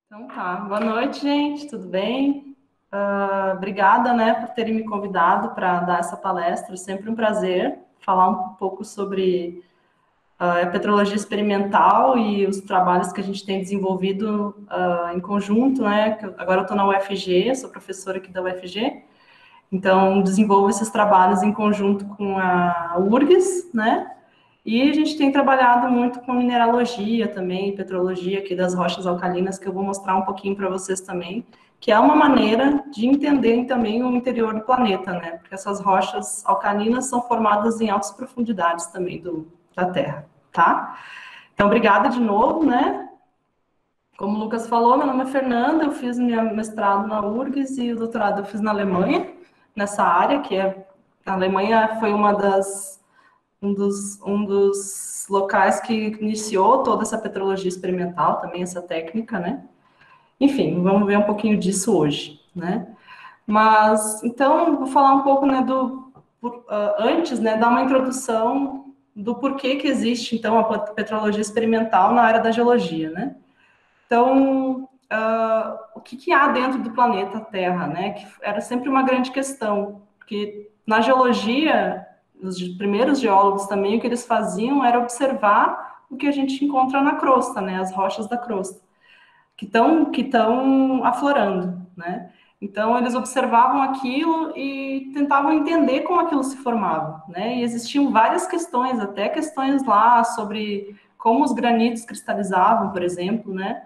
Então tá, boa noite, gente, tudo bem? Obrigada, né, por terem me convidado para dar essa palestra, sempre um prazer falar um pouco sobre a petrologia experimental e os trabalhos que a gente tem desenvolvido em conjunto, né, agora eu estou na UFG, sou professora aqui da UFG, então desenvolvo esses trabalhos em conjunto com a URGS, né, e a gente tem trabalhado muito com mineralogia também, petrologia aqui das rochas alcalinas, que eu vou mostrar um pouquinho para vocês também, que é uma maneira de entender também o interior do planeta, né? Porque essas rochas alcalinas são formadas em altas profundidades também da Terra, tá? Então, obrigada de novo, né? Como o Lucas falou, meu nome é Fernanda, eu fiz meu mestrado na URGS e o doutorado eu fiz na Alemanha, nessa área, a Alemanha foi um dos locais que iniciou toda essa petrologia experimental, também essa técnica, né? Enfim, vamos ver um pouquinho disso hoje, né? Mas, então, vou falar um pouco, né, antes, né, dar uma introdução do porquê que existe, então, a petrologia experimental na área da geologia, né? Então, o que há dentro do planeta Terra, né? Que era sempre uma grande questão, porque na geologia, os primeiros geólogos também, o que eles faziam era observar o que a gente encontra na crosta, né? As rochas da crosta, que estão aflorando, né? Então, eles observavam aquilo e tentavam entender como aquilo se formava, né? E existiam várias questões, até questões lá sobre como os granitos cristalizavam, por exemplo, né?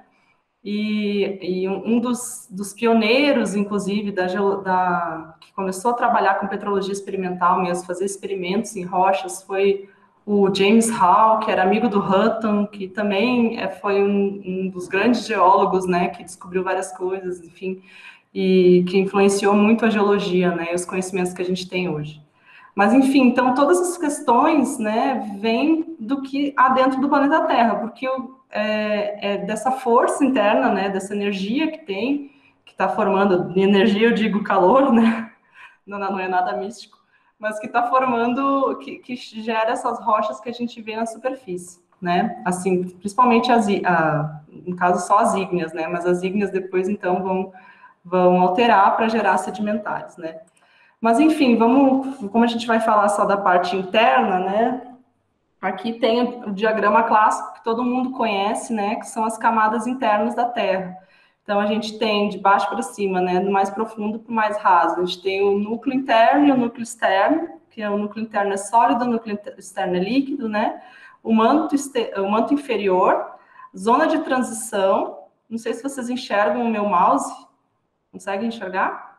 E um dos pioneiros, inclusive, que começou a trabalhar com petrologia experimental mesmo, fazer experimentos em rochas, foi o James Hall, que era amigo do Hutton, que também foi um dos grandes geólogos, né, que descobriu várias coisas, enfim, e que influenciou muito a geologia, né, e os conhecimentos que a gente tem hoje. Mas, enfim, então, todas essas questões, né, vêm do que há dentro do planeta Terra, porque dessa força interna, né, dessa energia que tem, que está formando, energia eu digo calor, né, não é nada místico, mas que está formando, que gera essas rochas que a gente vê na superfície, né, assim, principalmente no caso só as ígneas, né, mas as ígneas depois, então, vão alterar para gerar sedimentares, né. Mas, enfim, como a gente vai falar só da parte interna, né? Aqui tem o diagrama clássico que todo mundo conhece, né? Que são as camadas internas da Terra. Então, a gente tem de baixo para cima, né? Do mais profundo para o mais raso. A gente tem o núcleo interno e o núcleo externo, que o núcleo interno é sólido, o núcleo externo é líquido, né? O manto inferior, zona de transição. Não sei se vocês enxergam o meu mouse. Conseguem enxergar?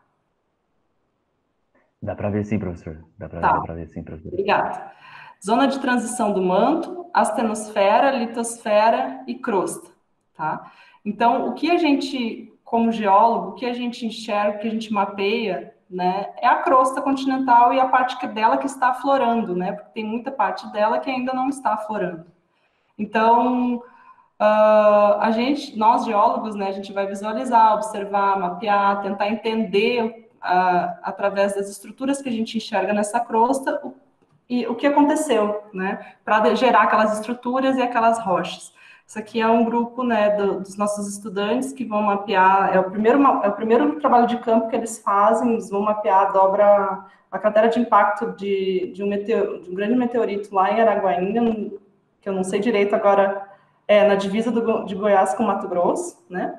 Dá para ver sim, professor. Dá Tá. para ver sim, professor. Obrigada. Zona de transição do manto, astenosfera, litosfera e crosta, tá? Então, o que a gente, como geólogo, o que a gente enxerga, o que a gente mapeia, né, é a crosta continental e a parte dela que está aflorando, né? Porque tem muita parte dela que ainda não está aflorando. Então, nós geólogos, né, a gente vai visualizar, observar, mapear, tentar entender através das estruturas que a gente enxerga nessa crosta e o que aconteceu, né, para gerar aquelas estruturas e aquelas rochas. Isso aqui é um grupo, né, dos nossos estudantes que vão mapear, é o primeiro trabalho de campo que eles fazem, eles vão mapear a cratera de impacto de um grande meteorito lá em Araguaína, que eu não sei direito agora, na divisa de Goiás com Mato Grosso, né,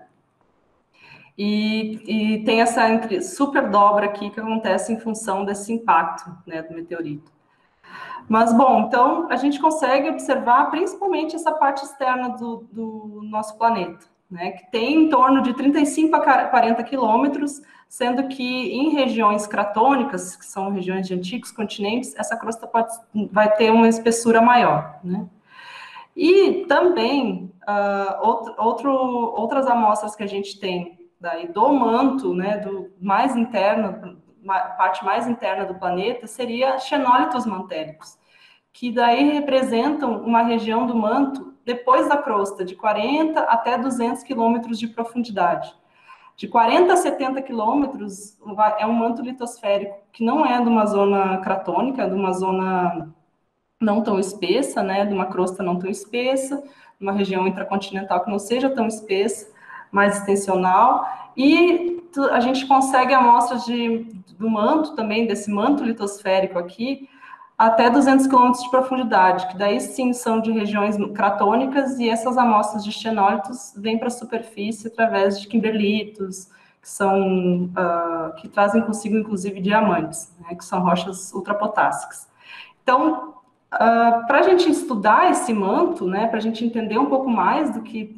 e tem essa super dobra aqui que acontece em função desse impacto, né, do meteorito. Mas, bom, então a gente consegue observar principalmente essa parte externa do nosso planeta, né, que tem em torno de 35 a 40 quilômetros, sendo que em regiões cratônicas, que são regiões de antigos continentes, essa crosta vai ter uma espessura maior, né. E também outras amostras que a gente tem daí do manto, né, do mais interno, parte mais interna do planeta, seria xenólitos mantélicos, que daí representam uma região do manto depois da crosta, de 40 até 200 quilômetros de profundidade. De 40 a 70 quilômetros é um manto litosférico, que não é de uma zona cratônica, é de uma zona não tão espessa, né, de uma crosta não tão espessa, uma região intracontinental que não seja tão espessa, mais extensional, e a gente consegue amostras do manto também, desse manto litosférico aqui, até 200 quilômetros de profundidade, que daí sim são de regiões cratônicas, e essas amostras de xenólitos vêm para a superfície através de kimberlitos, que trazem consigo, inclusive, diamantes, né, que são rochas ultrapotássicas. Então, para a gente estudar esse manto, né, para a gente entender um pouco mais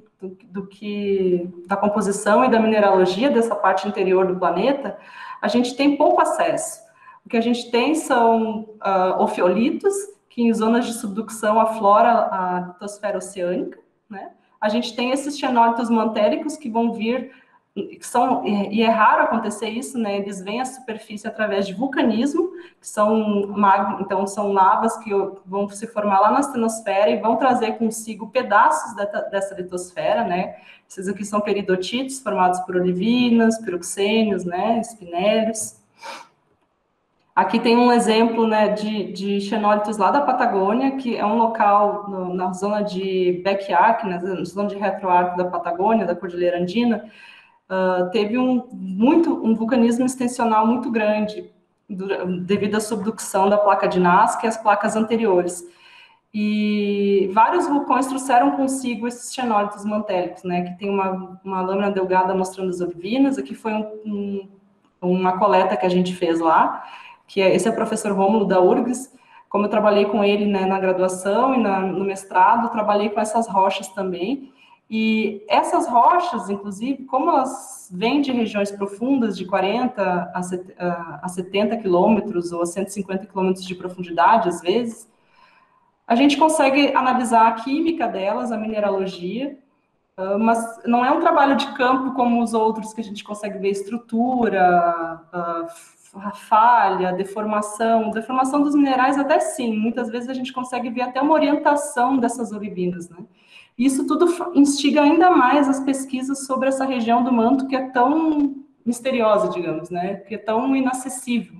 da composição e da mineralogia dessa parte interior do planeta, a gente tem pouco acesso. O que a gente tem são ofiolitos, que em zonas de subducção aflora a litosfera oceânica, né? A gente tem esses xenólitos mantéricos que vão vir, e é raro acontecer isso, né? Eles vêm à superfície através de vulcanismo, que então são lavas que vão se formar lá na astenosfera e vão trazer consigo pedaços dessa litosfera, né? Esses aqui são peridotitos formados por olivinas, piroxênios, né? Espinélios. Aqui tem um exemplo, né, de xenólitos lá da Patagônia, que é um local na zona de Bequiarc, na zona de retroarco da Patagônia, da Cordilheira Andina, teve um vulcanismo extensional muito grande, devido à subducção da placa de Nazca e as placas anteriores. E vários vulcões trouxeram consigo esses xenólitos mantélicos, né, que tem uma lâmina delgada mostrando as olivinas. Aqui foi uma coleta que a gente fez lá, esse é o professor Rômulo da URGS. Como eu trabalhei com ele, né, na graduação e no mestrado, trabalhei com essas rochas também. E essas rochas, inclusive, como elas vêm de regiões profundas, de 40 a 70 quilômetros ou a 150 quilômetros de profundidade, às vezes, a gente consegue analisar a química delas, a mineralogia, mas não é um trabalho de campo como os outros, que a gente consegue ver estrutura, falha, deformação dos minerais, até sim, muitas vezes a gente consegue ver até uma orientação dessas olivinas, né? Isso tudo instiga ainda mais as pesquisas sobre essa região do manto que é tão misteriosa, digamos, né? Que é tão inacessível.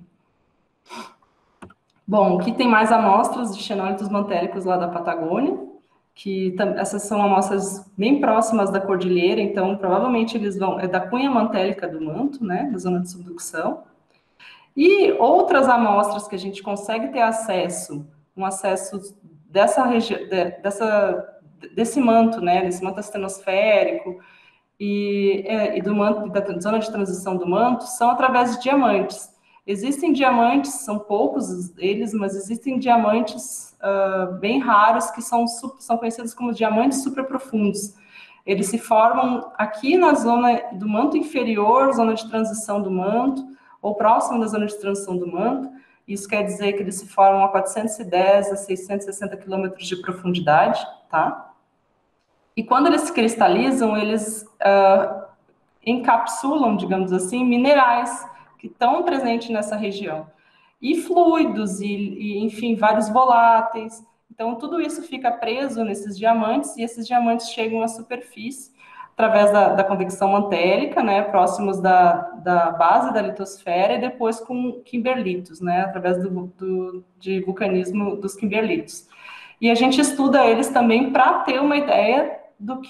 Bom, aqui tem mais amostras de xenólitos mantélicos lá da Patagônia, que essas são amostras bem próximas da cordilheira, então provavelmente é da cunha mantélica do manto, né? Da zona de subducção. E outras amostras que a gente consegue ter acesso, um acesso desse manto, né, desse manto astenosférico e do manto, da zona de transição do manto, são através de diamantes. Existem diamantes, são poucos eles, mas existem diamantes bem raros que são conhecidos como diamantes superprofundos. Eles se formam aqui na zona do manto inferior, zona de transição do manto, ou próximo da zona de transição do manto. Isso quer dizer que eles se formam a 410 a 660 quilômetros de profundidade, tá? E quando eles se cristalizam, eles encapsulam, digamos assim, minerais que estão presentes nessa região. E fluidos, enfim, vários voláteis. Então, tudo isso fica preso nesses diamantes, e esses diamantes chegam à superfície através da convecção mantélica, né, próximos da base da litosfera, e depois com kimberlitos, né, através de vulcanismo dos kimberlitos. E a gente estuda eles também para ter uma ideia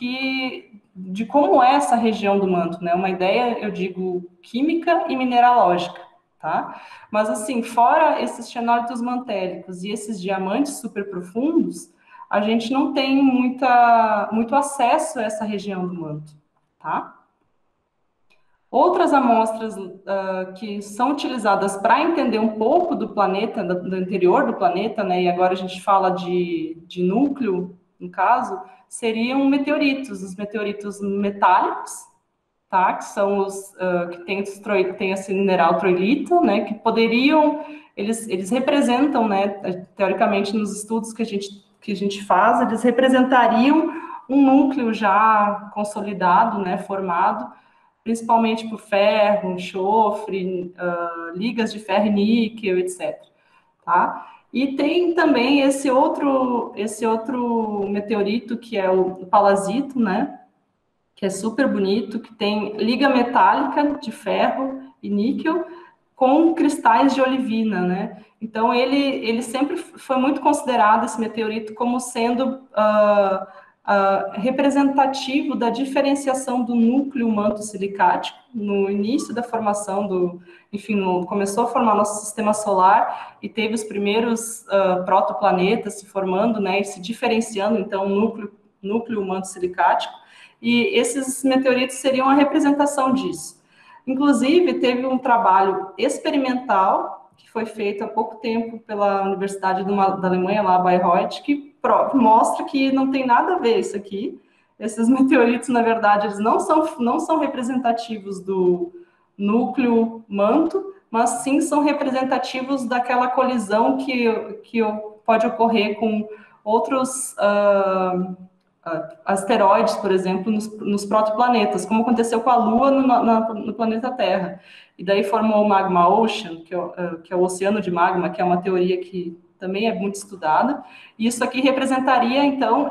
de como é essa região do manto, né, uma ideia, eu digo, química e mineralógica, tá? Mas, assim, fora esses xenólitos mantélicos e esses diamantes super profundos, a gente não tem muito acesso a essa região do manto, tá? Outras amostras que são utilizadas para entender um pouco do planeta, do interior do planeta, né, e agora a gente fala de núcleo, no caso, seriam meteoritos, os meteoritos metálicos, tá? Que são os que tem esse mineral troilita, né? Que eles representam, né? Teoricamente, nos estudos que a gente faz, eles representariam um núcleo já consolidado, né? Formado, principalmente por ferro, enxofre, ligas de ferro e níquel, etc. Tá? E tem também esse outro meteorito que é o palasito, né? Que é super bonito, que tem liga metálica de ferro e níquel com cristais de olivina, né? Então, ele sempre foi muito considerado, esse meteorito, como sendo representativo da diferenciação do núcleo manto silicático no início da formação enfim, começou a formar nosso sistema solar e teve os primeiros protoplanetas se formando, né, e se diferenciando, então, o núcleo manto silicático, e esses meteoritos seriam a representação disso. Inclusive, teve um trabalho experimental que foi feito há pouco tempo pela Universidade da Alemanha, lá, Bayreuth, que mostra que não tem nada a ver isso aqui. Esses meteoritos, na verdade, eles não são representativos do núcleo manto, mas sim são representativos daquela colisão que pode ocorrer com outros asteroides, por exemplo, nos protoplanetas, como aconteceu com a Lua no planeta Terra. E daí formou o Magma Ocean, que é o oceano de magma, que é uma teoria que também é muito estudada, e isso aqui representaria, então,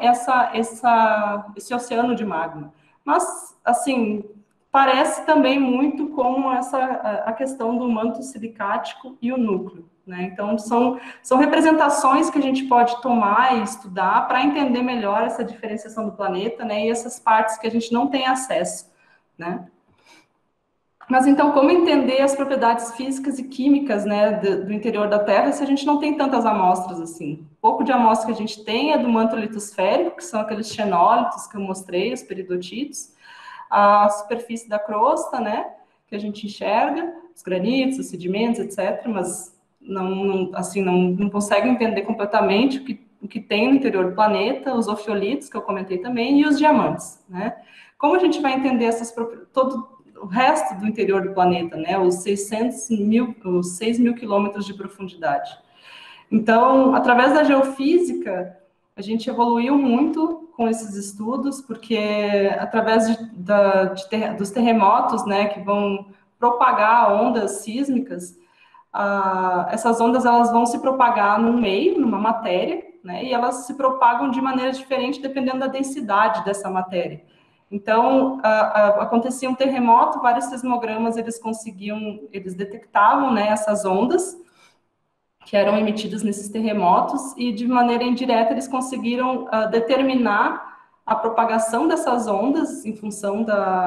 esse oceano de magma. Mas, assim, parece também muito com a questão do manto silicático e o núcleo, né? Então, são representações que a gente pode tomar e estudar para entender melhor essa diferenciação do planeta, né? E essas partes que a gente não tem acesso, né? Mas, então, como entender as propriedades físicas e químicas, né, do interior da Terra se a gente não tem tantas amostras assim? O pouco de amostra que a gente tem é do manto litosférico, que são aqueles xenólitos que eu mostrei, os peridotitos, a superfície da crosta, né, que a gente enxerga, os granitos, os sedimentos, etc., mas não consegue entender completamente o que tem no interior do planeta, os ofiolitos, que eu comentei também, e os diamantes, né? Como a gente vai entender todo o resto do interior do planeta, né? Os 6 mil quilômetros de profundidade. Então, através da geofísica, a gente evoluiu muito com esses estudos, porque através dos terremotos, né, que vão propagar ondas sísmicas, essas ondas elas vão se propagar no meio, numa matéria, né, e elas se propagam de maneira diferente dependendo da densidade dessa matéria. Então, acontecia um terremoto, vários sismogramas, eles detectavam, né, essas ondas que eram emitidas nesses terremotos, e de maneira indireta eles conseguiram determinar a propagação dessas ondas em função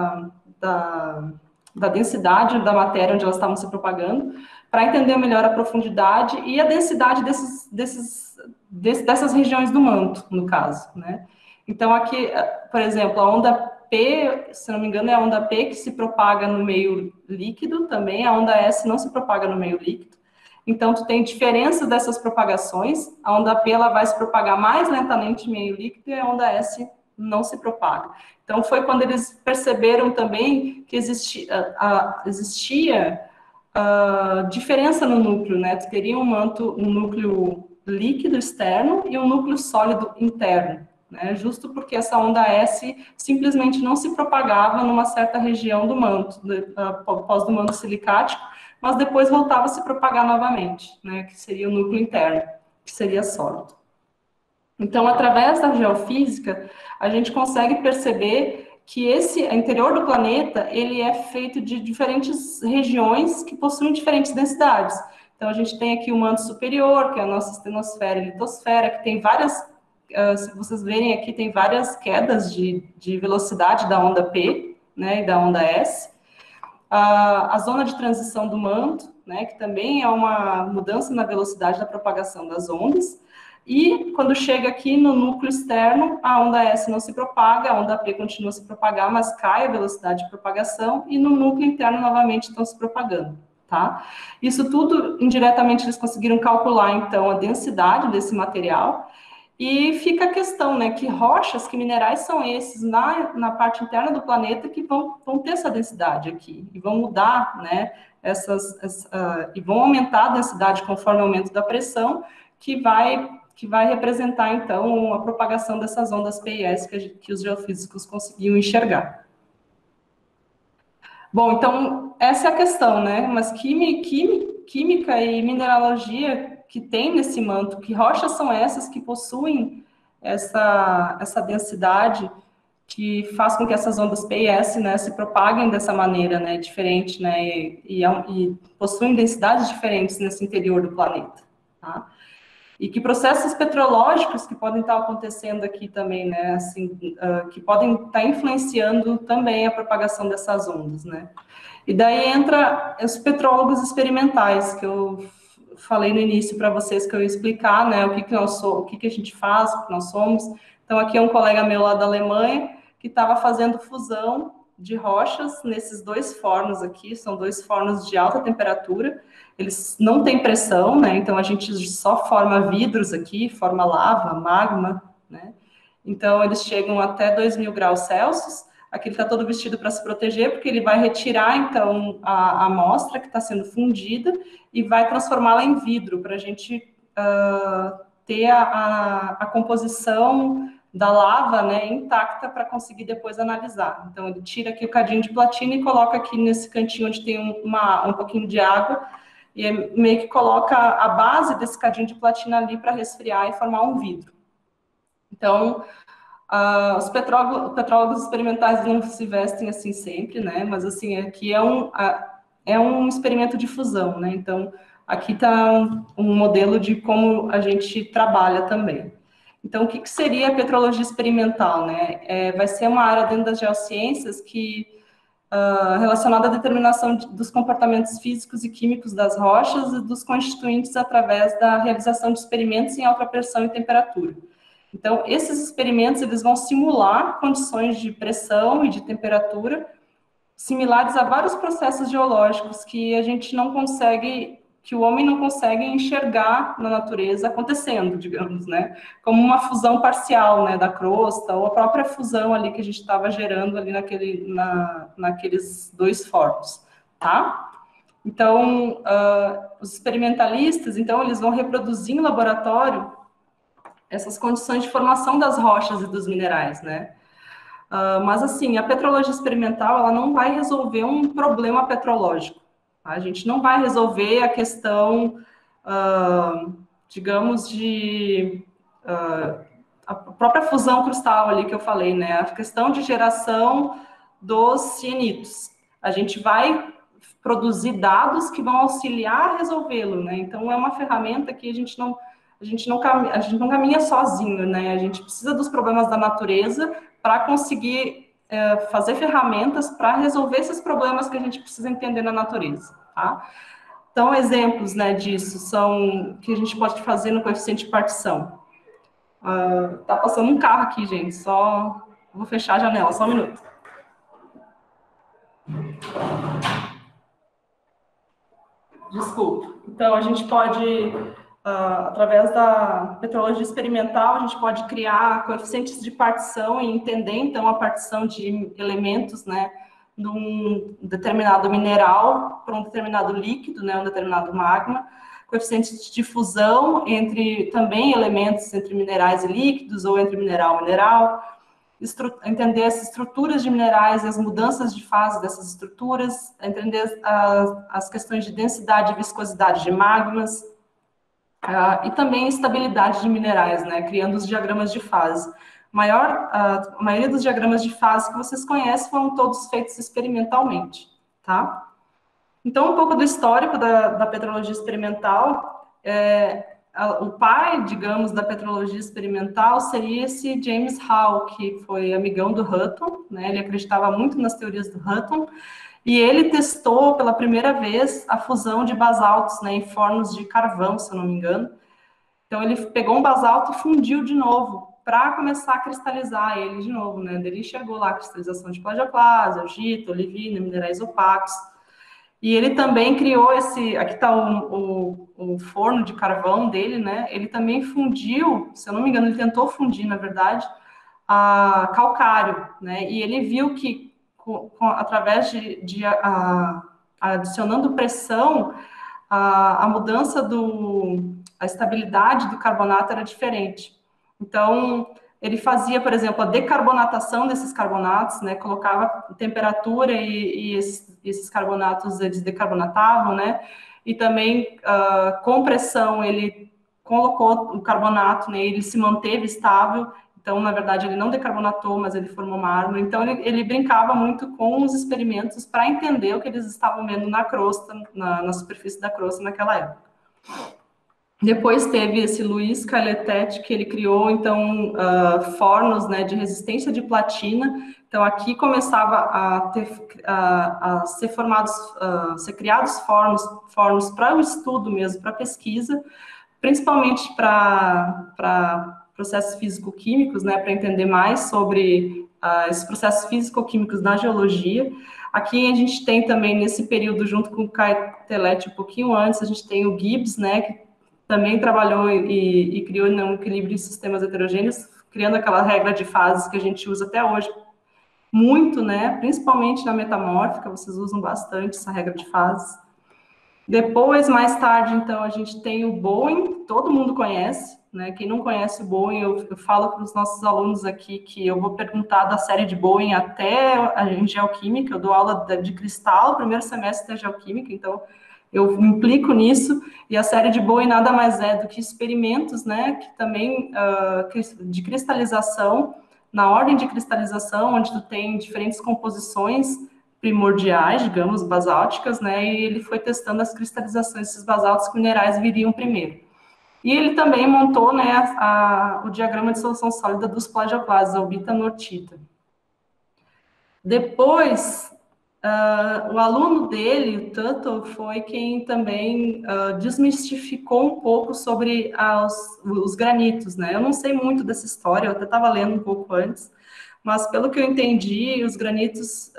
da densidade da matéria onde elas estavam se propagando, para entender melhor a profundidade e a densidade dessas regiões do manto, no caso, né? Então, aqui, por exemplo, a onda P, se não me engano, é a onda P que se propaga no meio líquido também, a onda S não se propaga no meio líquido. Então, tu tem diferença dessas propagações, a onda P ela vai se propagar mais lentamente em meio líquido e a onda S não se propaga. Então, foi quando eles perceberam também que existia diferença no núcleo, né? Tu teria um núcleo líquido externo e um núcleo sólido interno, né? Justo porque essa onda S simplesmente não se propagava numa certa região do manto, após do manto silicático, mas depois voltava a se propagar novamente, né? Que seria o núcleo interno, que seria sólido. Então, através da geofísica, a gente consegue perceber que esse interior do planeta, ele é feito de diferentes regiões que possuem diferentes densidades. Então, a gente tem aqui o manto superior, que é a nossa estenosfera e litosfera, que tem várias, se vocês verem aqui, tem várias quedas de velocidade da onda P, né, e da onda S. A zona de transição do manto, né, que também é uma mudança na velocidade da propagação das ondas. E quando chega aqui no núcleo externo, a onda S não se propaga, a onda P continua a se propagar, mas cai a velocidade de propagação, e no núcleo interno novamente estão se propagando, tá? Isso tudo, indiretamente, eles conseguiram calcular, então, a densidade desse material, e fica a questão, né, que rochas, que minerais são esses na parte interna do planeta que vão ter essa densidade aqui, e vão mudar, né, e vão aumentar a densidade conforme o aumento da pressão, que vai representar, então, a propagação dessas ondas P e S que os geofísicos conseguiam enxergar. Bom, então, essa é a questão, né? Mas química e mineralogia que tem nesse manto, que rochas são essas que possuem essa densidade que faz com que essas ondas P e S, né, se propaguem dessa maneira, né, diferente, né, e possuem densidades diferentes nesse interior do planeta, tá? E que processos petrológicos que podem estar acontecendo aqui também, né, assim, que podem estar influenciando também a propagação dessas ondas, né. E daí entra os petrólogos experimentais, que eu falei no início para vocês que eu ia explicar, né, o que que nós somos, o que que a gente faz, o que nós somos. Então, aqui é um colega meu lá da Alemanha, que estava fazendo fusão de rochas nesses 2 fornos aqui, são 2 fornos de alta temperatura, eles não têm pressão, né, então a gente só forma vidros aqui, forma lava, magma, né, então eles chegam até 2.000 graus Celsius, aqui ele está todo vestido para se proteger, porque ele vai retirar, então, a amostra que está sendo fundida e vai transformá-la em vidro, para a gente ter a composição da lava, né, intacta para conseguir depois analisar. Então, ele tira aqui o cadinho de platina e coloca aqui nesse cantinho onde tem um pouquinho de água, e meio que coloca a base desse cadinho de platina ali para resfriar e formar um vidro. Então, os petrólogos experimentais não se vestem assim sempre, né, mas assim, aqui é um experimento de fusão, né, então, aqui está um modelo de como a gente trabalha também. Então, o que seria a petrologia experimental, né? Vai ser uma área dentro das geociências que relacionada à determinação dos comportamentos físicos e químicos das rochas e dos constituintes através da realização de experimentos em alta pressão e temperatura. Então, esses experimentos eles vão simular condições de pressão e de temperatura similares a vários processos geológicos que a gente não consegue, que o homem não consegue enxergar na natureza acontecendo, digamos, né? Como uma fusão parcial, né, da crosta, ou a própria fusão ali que a gente estava gerando ali naqueles 2 fornos, tá? Então, os experimentalistas, então, eles vão reproduzir em laboratório essas condições de formação das rochas e dos minerais, né? Mas, assim, a petrologia experimental, ela não vai resolver um problema petrológico. Tá? A gente não vai resolver a questão, digamos, a própria fusão crustal ali que eu falei, né? A questão de geração dos cianitos. A gente vai produzir dados que vão auxiliar a resolvê-lo, né? Então, é uma ferramenta que a gente não caminha sozinho, né? A gente precisa dos problemas da natureza para conseguir fazer ferramentas para resolver esses problemas que a gente precisa entender na natureza, tá? Então, exemplos, né, disso são que a gente pode fazer no coeficiente de partição. Tá passando um carro aqui, gente, só vou fechar a janela, só um minuto. Desculpa. Então, a gente pode, através da petrologia experimental, a gente pode criar coeficientes de partição e entender, então, a partição de elementos, né, de um determinado mineral para um determinado líquido, né, um determinado magma, coeficientes de fusão entre, também, elementos entre minerais e líquidos, ou entre mineral e mineral, entender as estruturas de minerais e as mudanças de fase dessas estruturas, entender as questões de densidade e viscosidade de magmas, e também estabilidade de minerais, né, criando os diagramas de fase. A maioria dos diagramas de fase que vocês conhecem foram todos feitos experimentalmente, tá? Então, um pouco do histórico da petrologia experimental, o pai, digamos, da petrologia experimental seria esse James Hall, que foi amigão do Hutton, né? Ele acreditava muito nas teorias do Hutton, e ele testou pela primeira vez a fusão de basaltos, né, em fornos de carvão, se eu não me engano. Então, ele pegou um basalto e fundiu de novo, para começar a cristalizar ele de novo, né? Ele enxergou lá a cristalização de plagioclase, augita, olivina, minerais opacos. E ele também criou aqui está o forno de carvão dele, né? Ele também fundiu, se eu não me engano, ele tentou fundir, na verdade, a calcário, né? E ele viu que, através adicionando pressão, a mudança a estabilidade do carbonato era diferente. Então, ele fazia, por exemplo, a decarbonatação desses carbonatos, né? Colocava temperatura e esses carbonatos eles decarbonatavam, né? E também com pressão ele colocou o carbonato, né? Ele se manteve estável. Então, na verdade, ele não decarbonatou, mas ele formou mármore. Então, ele brincava muito com os experimentos para entender o que eles estavam vendo na crosta, na superfície da crosta naquela época. Depois teve esse Luiz Caletet, que ele criou, então, fornos, né, de resistência de platina. Então, aqui começava a ser formados, ser criados fornos para o estudo mesmo, para pesquisa, principalmente para processos físico-químicos, né, para entender mais sobre esses processos físico-químicos na geologia. Aqui a gente tem também, nesse período, junto com o Caetelete, um pouquinho antes, a gente tem o Gibbs, né, que também trabalhou e criou um equilíbrio de sistemas heterogêneos, criando aquela regra de fases que a gente usa até hoje muito, né, principalmente na metamórfica, vocês usam bastante essa regra de fases. Depois, mais tarde, então, a gente tem o Bowen, todo mundo conhece, né? Quem não conhece o Bowen, eu falo para os nossos alunos aqui que eu vou perguntar da série de Bowen até em geoquímica, eu dou aula de cristal, primeiro semestre é geoquímica, então eu me implico nisso, e a série de Bowen nada mais é do que experimentos, né, que também de cristalização, na ordem de cristalização, onde tu tem diferentes composições primordiais, digamos, basálticas, né, e ele foi testando as cristalizações desses basálticos minerais viriam primeiro. E ele também montou, né, o diagrama de solução sólida dos plagioclastos, a albita-nortita. Depois, o aluno dele, o Tuttle, foi quem também desmistificou um pouco sobre os granitos, né? Eu não sei muito dessa história, eu até estava lendo um pouco antes, mas pelo que eu entendi, os granitos,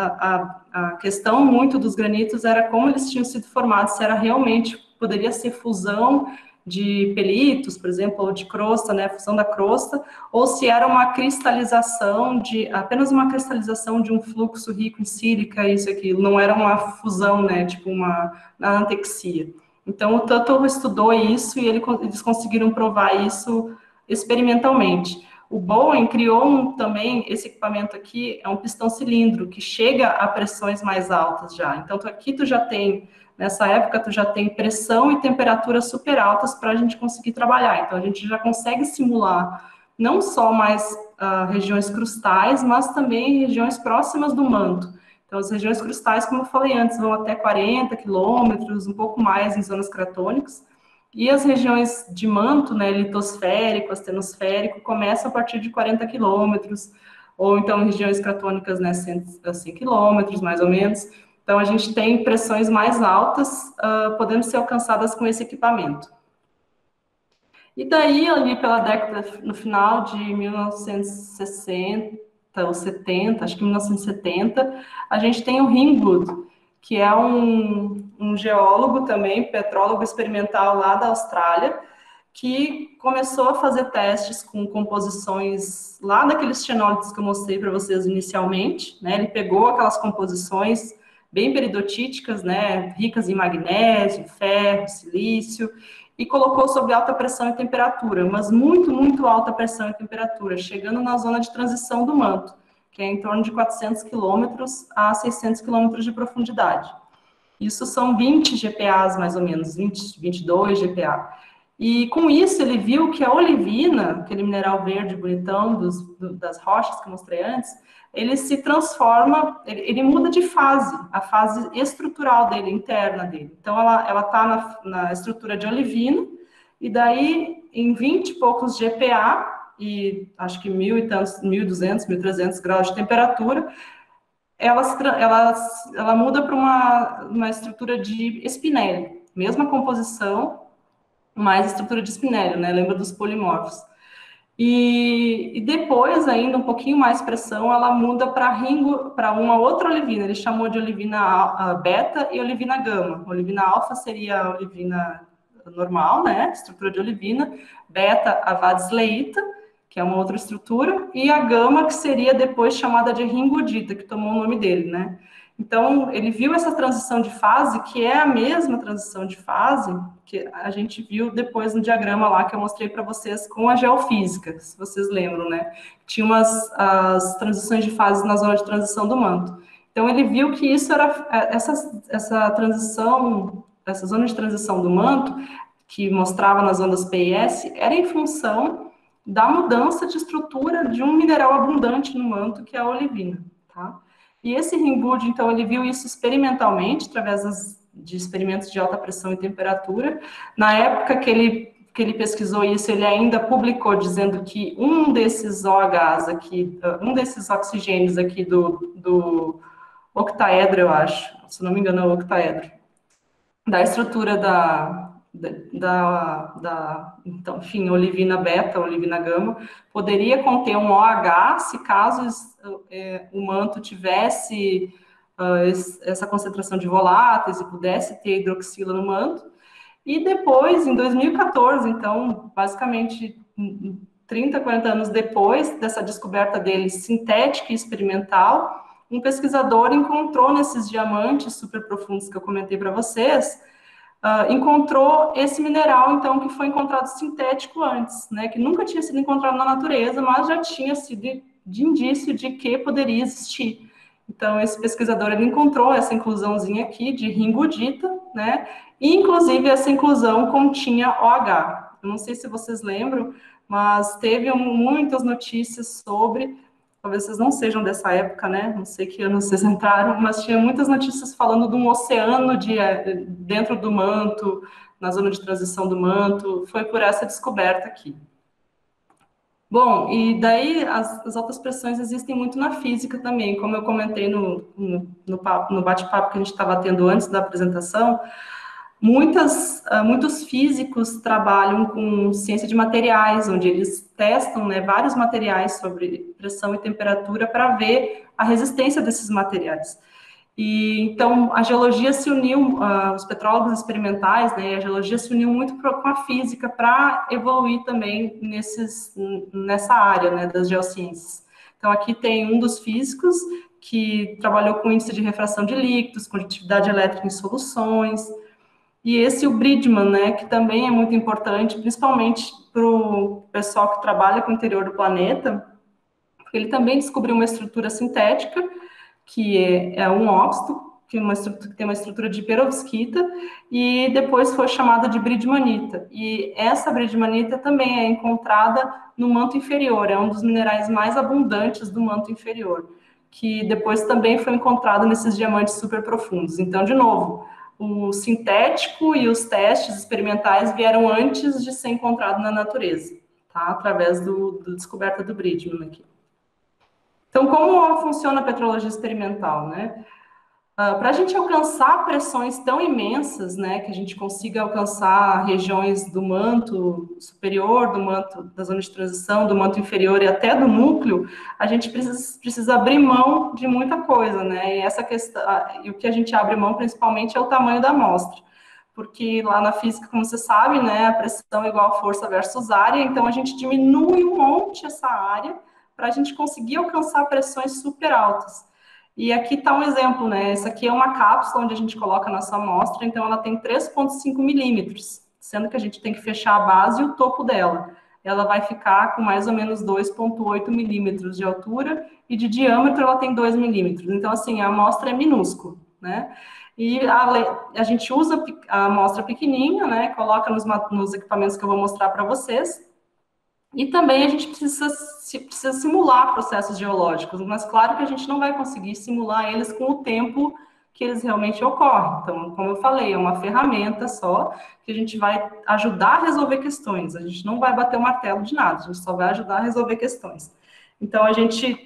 a questão muito dos granitos era como eles tinham sido formados, se era realmente, poderia ser fusão de pelitos, por exemplo, ou de crosta, né, fusão da crosta, ou se era uma cristalização apenas uma cristalização de um fluxo rico em sílica, isso e aquilo, não era uma fusão, né, tipo uma anantexia. Então, o Tuttle estudou isso e eles conseguiram provar isso experimentalmente. O Bowen criou também, esse equipamento aqui, é um pistão cilindro, que chega a pressões mais altas já. Então, aqui tu já tem, nessa época, tu já tem pressão e temperatura super altas para a gente conseguir trabalhar. Então, a gente já consegue simular não só mais regiões crustais, mas também regiões próximas do manto. Então, as regiões crustais, como eu falei antes, vão até 40 quilômetros, um pouco mais em zonas cratônicas. E as regiões de manto, né, litosférico, astenosférico, começam a partir de 40 quilômetros, ou então regiões cratônicas, né, 100 quilômetros, mais ou menos. Então, a gente tem pressões mais altas, podendo ser alcançadas com esse equipamento. E daí, ali pela década, no final de 1960 ou 70, acho que 1970, a gente tem o Ringwood, que é um geólogo também, petrólogo experimental lá da Austrália, que começou a fazer testes com composições lá daqueles xenólitos que eu mostrei para vocês inicialmente, né? Ele pegou aquelas composições bem peridotíticas, né, ricas em magnésio, ferro, silício, e colocou sob alta pressão e temperatura, mas muito, muito alta pressão e temperatura, chegando na zona de transição do manto, que é em torno de 400 quilômetros a 600 quilômetros de profundidade. Isso são 20 GPAs, mais ou menos, 22 GPA. E com isso ele viu que a olivina, aquele mineral verde bonitão das rochas que eu mostrei antes, ele se transforma, ele muda de fase, a fase estrutural dele, interna dele. Então ela está na estrutura de olivina, e daí em 20 e poucos GPA, e acho que 1.000 e tantos, 1.200, 1.300 graus de temperatura, ela muda para uma estrutura de espinélio, mesma composição, mais estrutura de espinélio, né? Lembra dos polimorfos. E depois, ainda um pouquinho mais pressão, ela muda para uma outra olivina. Ele chamou de olivina beta e olivina gama. Olivina alfa seria a olivina normal, né? Estrutura de olivina. Beta, a vadisleíta, que é uma outra estrutura. E a gama, que seria depois chamada de ringudita, que tomou o nome dele, né? Então, ele viu essa transição de fase, que é a mesma transição de fase que a gente viu depois no diagrama lá que eu mostrei para vocês com a geofísica, se vocês lembram, né? Tinha as transições de fase na zona de transição do manto. Então, ele viu que isso era essa transição, essa zona de transição do manto, que mostrava nas ondas P e S, era em função da mudança de estrutura de um mineral abundante no manto, que é a olivina, tá? E esse Ringwood, então, ele viu isso experimentalmente, através de experimentos de alta pressão e temperatura. Na época que ele pesquisou isso, ele ainda publicou dizendo que um desses OHs aqui, um desses oxigênios aqui do octaedro, eu acho, se não me engano é o octaedro, da estrutura então, enfim, olivina beta, olivina gama, poderia conter um OH, se caso o manto tivesse essa concentração de voláteis e pudesse ter hidroxila no manto. E depois, em 2014, então, basicamente 30, 40 anos depois dessa descoberta dele, sintética e experimental, um pesquisador encontrou nesses diamantes super profundos que eu comentei para vocês, encontrou esse mineral, então, que foi encontrado sintético antes, né, que nunca tinha sido encontrado na natureza, mas já tinha sido de indício de que poderia existir. Então, esse pesquisador, ele encontrou essa inclusãozinha aqui de ringudita, né, e, inclusive, essa inclusão continha OH. Eu não sei se vocês lembram, mas teve muitas notícias sobre, talvez vocês não sejam dessa época, né? Não sei que ano vocês entraram, mas tinha muitas notícias falando de um oceano dentro do manto, na zona de transição do manto. Foi por essa descoberta aqui. Bom, e daí as altas pressões existem muito na física também, como eu comentei no bate-papo que a gente estava tendo antes da apresentação. Muitos físicos trabalham com ciência de materiais, onde eles testam, né, vários materiais sobre pressão e temperatura para ver a resistência desses materiais. E então a geologia se uniu, os petrólogos experimentais, né, a geologia se uniu muito com a física para evoluir também nessa área, né, das geociências. Então aqui tem um dos físicos que trabalhou com índice de refração de líquidos, condutividade elétrica em soluções. E esse, o Bridgman, né, que também é muito importante, principalmente para o pessoal que trabalha com o interior do planeta, porque ele também descobriu uma estrutura sintética, que é um óxido, que tem uma estrutura de perovskita, e depois foi chamada de bridmanita. E essa bridmanita também é encontrada no manto inferior, é um dos minerais mais abundantes do manto inferior, que depois também foi encontrado nesses diamantes super profundos. Então, de novo, o sintético e os testes experimentais vieram antes de ser encontrado na natureza, tá? Através da descoberta do Bridgman aqui. Então, como funciona a petrologia experimental, né? Para a gente alcançar pressões tão imensas, né, que a gente consiga alcançar regiões do manto superior, do manto da zona de transição, do manto inferior e até do núcleo, a gente precisa abrir mão de muita coisa, né? E essa questão, e o que a gente abre mão principalmente é o tamanho da amostra, porque lá na física, como você sabe, né, a pressão é igual a força versus área, então a gente diminui um monte essa área para a gente conseguir alcançar pressões super altas. E aqui está um exemplo, né? Essa aqui é uma cápsula onde a gente coloca a nossa amostra, então ela tem 3,5 milímetros, sendo que a gente tem que fechar a base e o topo dela. Ela vai ficar com mais ou menos 2,8 milímetros de altura e de diâmetro ela tem 2 milímetros. Então, assim, a amostra é minúscula, né? E a gente usa a amostra pequenininha, né? Coloca nos equipamentos que eu vou mostrar para vocês. E também a gente precisa simular processos geológicos, mas claro que a gente não vai conseguir simular eles com o tempo que eles realmente ocorrem. Então, como eu falei, é uma ferramenta só que a gente vai ajudar a resolver questões. A gente não vai bater o martelo de nada, a gente só vai ajudar a resolver questões. Então, a gente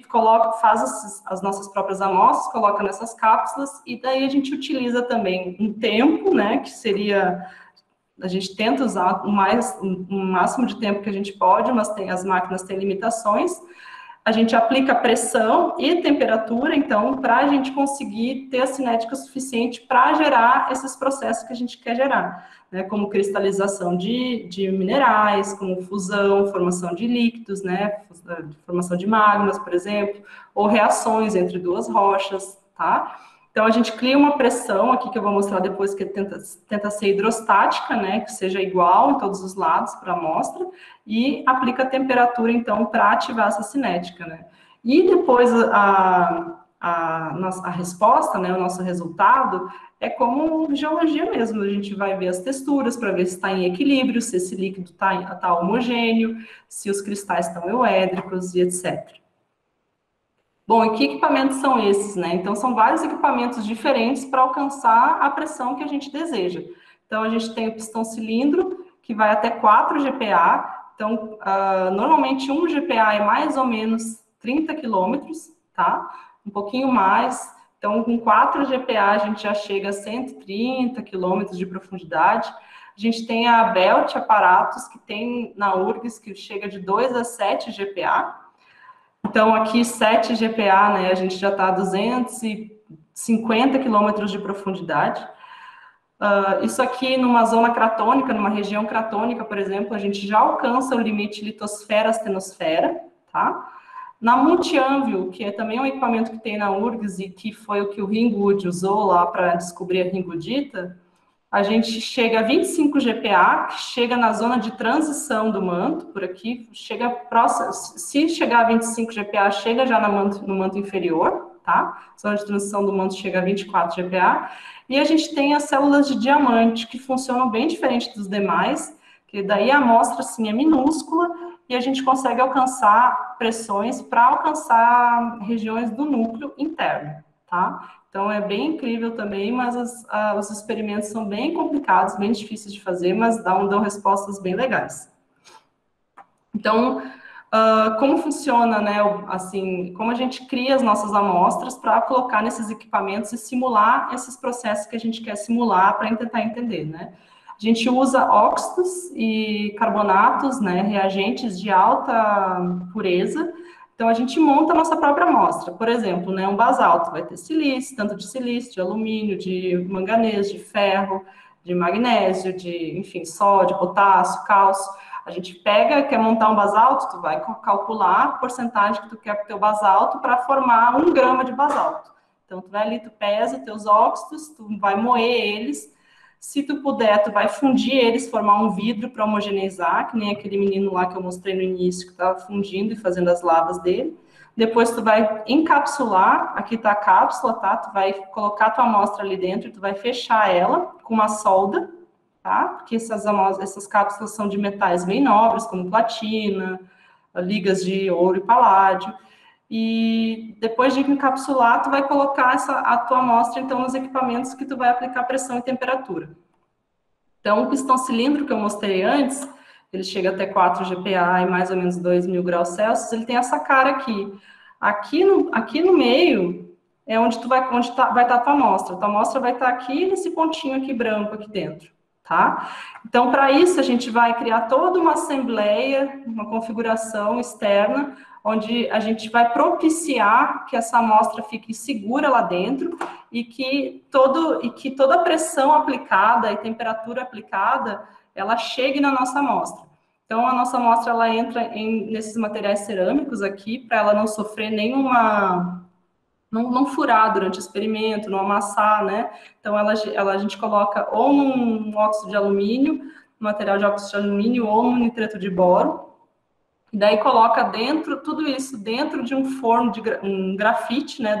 faz as nossas próprias amostras, coloca nessas cápsulas, e daí a gente utiliza também um tempo, né, que seria... A gente tenta usar o máximo de tempo que a gente pode, mas as máquinas têm limitações. A gente aplica pressão e temperatura, então, para a gente conseguir ter a cinética suficiente para gerar esses processos que a gente quer gerar, né? Como cristalização de minerais, como fusão, formação de líquidos, né? Formação de magmas, por exemplo, ou reações entre duas rochas, tá? Então, a gente cria uma pressão aqui, que eu vou mostrar depois, que tenta ser hidrostática, né, que seja igual em todos os lados para a amostra, e aplica a temperatura, então, para ativar essa cinética, né. E depois a resposta, né, o nosso resultado, é como geologia mesmo, a gente vai ver as texturas para ver se está em equilíbrio, se esse líquido está homogêneo, se os cristais estão euédricos e etc. Bom, e que equipamentos são esses, né? Então, são vários equipamentos diferentes para alcançar a pressão que a gente deseja. Então, a gente tem o pistão cilindro, que vai até 4 GPa. Então, normalmente, 1 GPa é mais ou menos 30 quilômetros, tá? Um pouquinho mais. Então, com 4 GPa, a gente já chega a 130 quilômetros de profundidade. A gente tem a Belt Aparatos, que tem na URGS, que chega de 2 a 7 GPa. Então, aqui 7 GPa, né, a gente já está a 250 quilômetros de profundidade. Isso aqui numa zona cratônica, numa região cratônica, por exemplo, a gente já alcança o limite litosfera-astenosfera, tá? Na Multi-Anvil, que é também um equipamento que tem na URGS e que foi o que o Ringwood usou lá para descobrir a ringudita, a gente chega a 25 GPa, que chega na zona de transição do manto, por aqui, chega próximo, se chegar a 25 GPa, chega já no manto inferior, tá? Zona de transição do manto chega a 24 GPa. E a gente tem as células de diamante, que funcionam bem diferente dos demais, que daí a amostra, assim, é minúscula, e a gente consegue alcançar pressões para alcançar regiões do núcleo interno, tá? Então, é bem incrível também, mas os experimentos são bem complicados, bem difíceis de fazer, mas dão respostas bem legais. Então, como funciona, né, assim, como a gente cria as nossas amostras para colocar nesses equipamentos e simular esses processos que a gente quer simular para tentar entender, né? A gente usa óxidos e carbonatos, né, reagentes de alta pureza. Então, a gente monta a nossa própria amostra. Por exemplo, né, um basalto vai ter silício, tanto de silício, de alumínio, de manganês, de ferro, de magnésio, de, enfim, sódio, potássio, cálcio. A gente pega, quer montar um basalto, tu vai calcular a porcentagem que tu quer para o teu basalto para formar 1 grama de basalto. Então, tu vai ali, tu pesa teus óxidos, tu vai moer eles. Se tu puder, tu vai fundir eles, formar um vidro para homogeneizar, que nem aquele menino lá que eu mostrei no início, que estava fundindo e fazendo as lavas dele. Depois tu vai encapsular, aqui está a cápsula, tá? Tu vai colocar a tua amostra ali dentro, tu vai fechar ela com uma solda, tá? Porque essas cápsulas são de metais bem nobres, como platina, ligas de ouro e paládio. E depois de encapsular, tu vai colocar a tua amostra, então, nos equipamentos que tu vai aplicar pressão e temperatura. Então, o pistão cilindro que eu mostrei antes, ele chega até 4 GPa e mais ou menos 2.000 graus Celsius, ele tem essa cara aqui. Aqui no meio é onde vai estar a tua amostra. A tua amostra vai estar aqui nesse pontinho aqui branco aqui dentro, tá? Então, para isso, a gente vai criar toda uma assembleia, uma configuração externa, onde a gente vai propiciar que essa amostra fique segura lá dentro e que toda a pressão aplicada e temperatura aplicada, ela chegue na nossa amostra. Então, a nossa amostra, ela entra nesses materiais cerâmicos aqui, para ela não sofrer não furar durante o experimento, não amassar, né? Então, a gente coloca ou num óxido de alumínio, material de óxido de alumínio, ou num nitreto de boro, e daí coloca tudo isso dentro de um forno, um grafite, né, de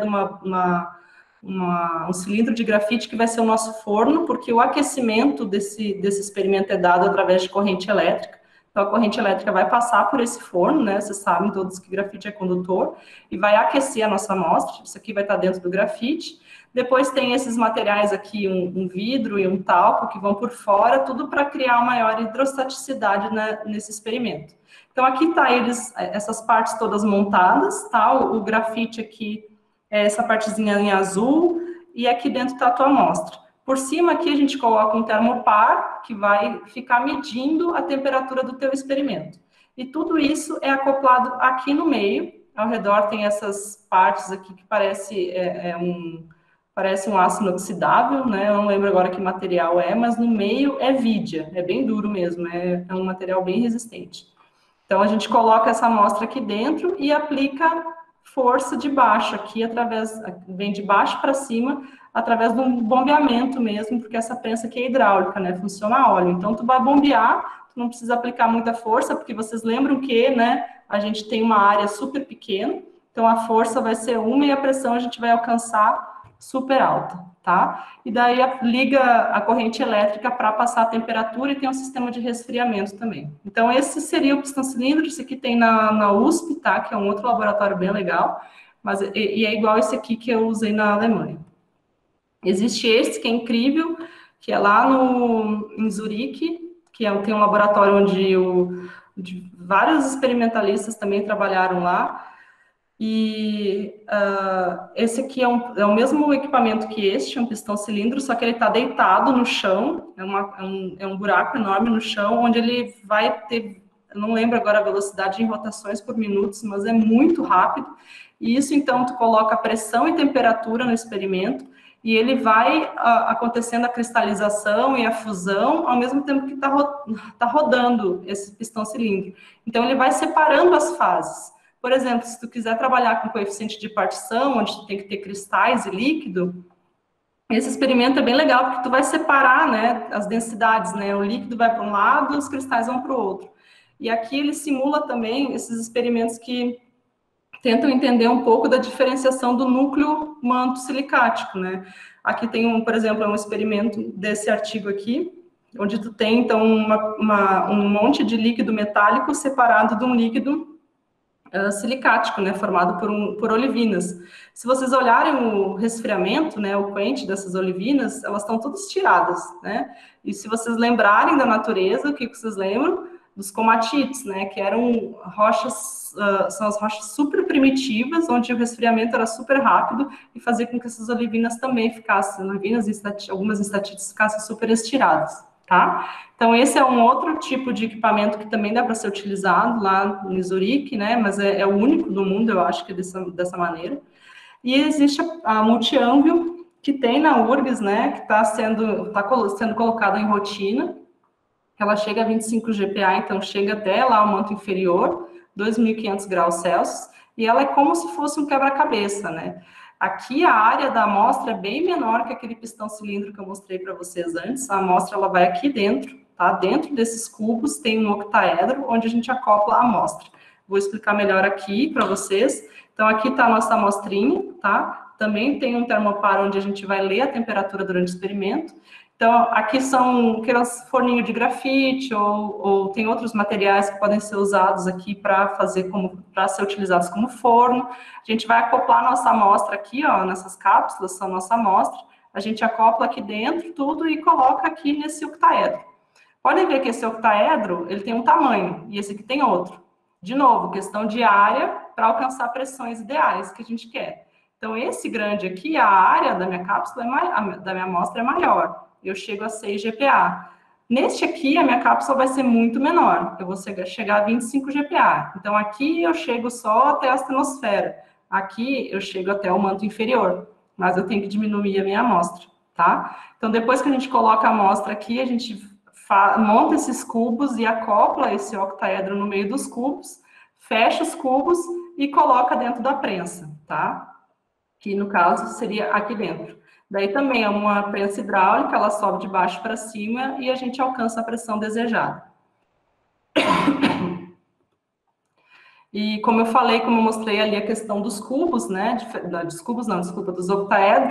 um cilindro de grafite que vai ser o nosso forno, porque o aquecimento desse experimento é dado através de corrente elétrica. Então, a corrente elétrica vai passar por esse forno, né, vocês sabem todos que grafite é condutor, e vai aquecer a nossa amostra, isso aqui vai estar dentro do grafite. Depois tem esses materiais aqui, um vidro e um talco, que vão por fora, tudo para criar uma maior hidrostaticidade nesse experimento. Então, aqui tá essas partes todas montadas, tá? O grafite aqui é essa partezinha em azul, e aqui dentro tá a tua amostra. Por cima aqui a gente coloca um termopar, que vai ficar medindo a temperatura do teu experimento. E tudo isso é acoplado aqui no meio, ao redor tem essas partes aqui que parece um aço inoxidável, né? Eu não lembro agora que material é, mas no meio é vidia, é bem duro mesmo, é um material bem resistente. Então, a gente coloca essa amostra aqui dentro e aplica força de baixo, vem de baixo para cima, através de um bombeamento mesmo, porque essa prensa aqui é hidráulica, né, funciona a óleo. Então, tu vai bombear, tu não precisa aplicar muita força, porque vocês lembram que, né, a gente tem uma área super pequena, então a força vai ser uma e a pressão a gente vai alcançar super alta, tá? E daí liga a corrente elétrica para passar a temperatura e tem um sistema de resfriamento também. Então, esse seria o pistão cilindro, esse aqui tem na USP, tá? Que é um outro laboratório bem legal. mas e é igual esse aqui que eu usei na Alemanha. Existe esse que é incrível, que é lá em Zurique, que tem um laboratório onde vários experimentalistas também trabalharam lá. E esse aqui é o mesmo equipamento que este, é um pistão cilindro, só que ele está deitado no chão, é um buraco enorme no chão, onde ele vai ter, eu não lembro agora a velocidade em rotações por minutos, mas é muito rápido. E isso, então, tu coloca a pressão e temperatura no experimento, e ele vai acontecendo a cristalização e a fusão ao mesmo tempo que tá rodando esse pistão cilíndrico. Então, ele vai separando as fases. Por exemplo, se tu quiser trabalhar com coeficiente de partição, onde tu tem que ter cristais e líquido, esse experimento é bem legal, porque tu vai separar, né, as densidades, né, o líquido vai para um lado, os cristais vão para o outro. E aqui ele simula também esses experimentos que tentam entender um pouco da diferenciação do núcleo manto silicático, né. Aqui tem, por exemplo, um experimento desse artigo aqui, onde tu tem, então, um monte de líquido metálico separado de um líquido silicático, né, formado por olivinas. Se vocês olharem o resfriamento, né, o quente dessas olivinas, elas estão todas tiradas, né, e se vocês lembrarem da natureza, o que vocês lembram? Dos comatites, né, que eram rochas, são as rochas super primitivas, onde o resfriamento era super rápido e fazia com que essas olivinas também ficassem, algumas estatites ficassem super estiradas, tá? Então, esse é um outro tipo de equipamento que também dá para ser utilizado lá em Zurique, né? Mas é o único do mundo, eu acho que dessa maneira. E existe a multiângulo, que tem na URGS, né? Que está sendo colocada em rotina. Ela chega a 25 GPa, então chega até lá o manto inferior, 2.500 graus Celsius, e ela é como se fosse um quebra-cabeça, né? Aqui a área da amostra é bem menor que aquele pistão cilíndrico que eu mostrei para vocês antes. A amostra ela vai aqui dentro, tá? Dentro desses cubos tem um octaedro, onde a gente acopla a amostra. Vou explicar melhor aqui para vocês. Então, aqui está a nossa amostrinha, tá? Também tem um termopar onde a gente vai ler a temperatura durante o experimento. Então, aqui são aqueles forninhos de grafite ou tem outros materiais que podem ser usados aqui para ser utilizados como forno. A gente vai acoplar nossa amostra aqui, ó, nessas cápsulas, são nossa amostra. A gente acopla aqui dentro tudo e coloca aqui nesse octaedro. Podem ver que esse octaedro, ele tem um tamanho e esse aqui tem outro. De novo, questão de área para alcançar pressões ideais que a gente quer. Então, esse grande aqui, a área da minha cápsula, da minha amostra é maior. Eu chego a 6 GPa. Neste aqui, a minha cápsula vai ser muito menor. Eu vou chegar a 25 GPa. Então, aqui eu chego só até a astenosfera. Aqui eu chego até o manto inferior. Mas eu tenho que diminuir a minha amostra, tá? Então, depois que a gente coloca a amostra aqui, a gente monta esses cubos e acopla esse octaedro no meio dos cubos, fecha os cubos e coloca dentro da prensa, tá? Que, no caso, seria aqui dentro. Daí também é uma prensa hidráulica, ela sobe de baixo para cima e a gente alcança a pressão desejada. E como eu falei, como eu mostrei ali a questão dos cubos, né? Dos octaedros,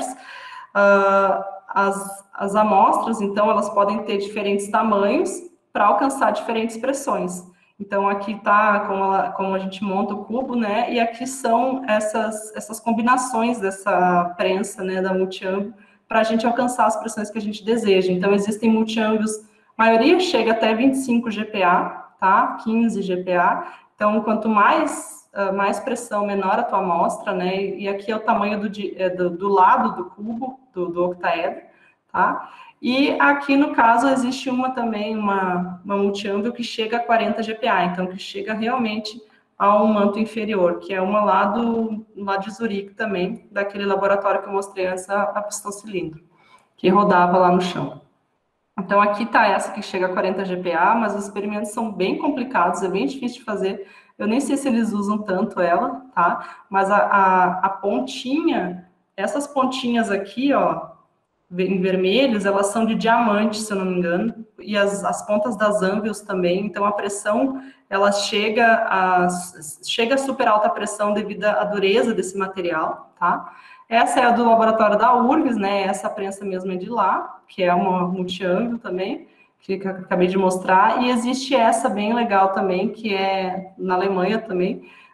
as amostras, então, elas podem ter diferentes tamanhos para alcançar diferentes pressões. Então, aqui está como a gente monta o cubo, né? E aqui são essas combinações dessa prensa, né? Da multiângulo, para a gente alcançar as pressões que a gente deseja. Então, existem multiângulos, a maioria chega até 25 GPa, tá? 15 GPa. Então, quanto mais pressão, menor a tua amostra, né? E aqui é o tamanho do lado do cubo, do octaedro, tá? E aqui, no caso, existe também uma multiângulo que chega a 40 GPa, então que chega realmente a um manto inferior, que é uma lá de Zurique também, daquele laboratório que eu mostrei antes, a pistão cilindro, que rodava lá no chão. Então, aqui está essa que chega a 40 GPa, mas os experimentos são bem complicados, é bem difícil de fazer. Eu nem sei se eles usam tanto ela, tá? Mas a pontinha, essas pontinhas aqui, ó, em vermelhos, elas são de diamante, se eu não me engano, e as pontas das ânvios também, então a pressão, ela chega a super alta pressão devido à dureza desse material, tá? Essa é a do laboratório da URGS, né, essa prensa mesmo é de lá, que é uma multiângulo também, que eu acabei de mostrar, e existe essa bem legal também, que é na Alemanha também,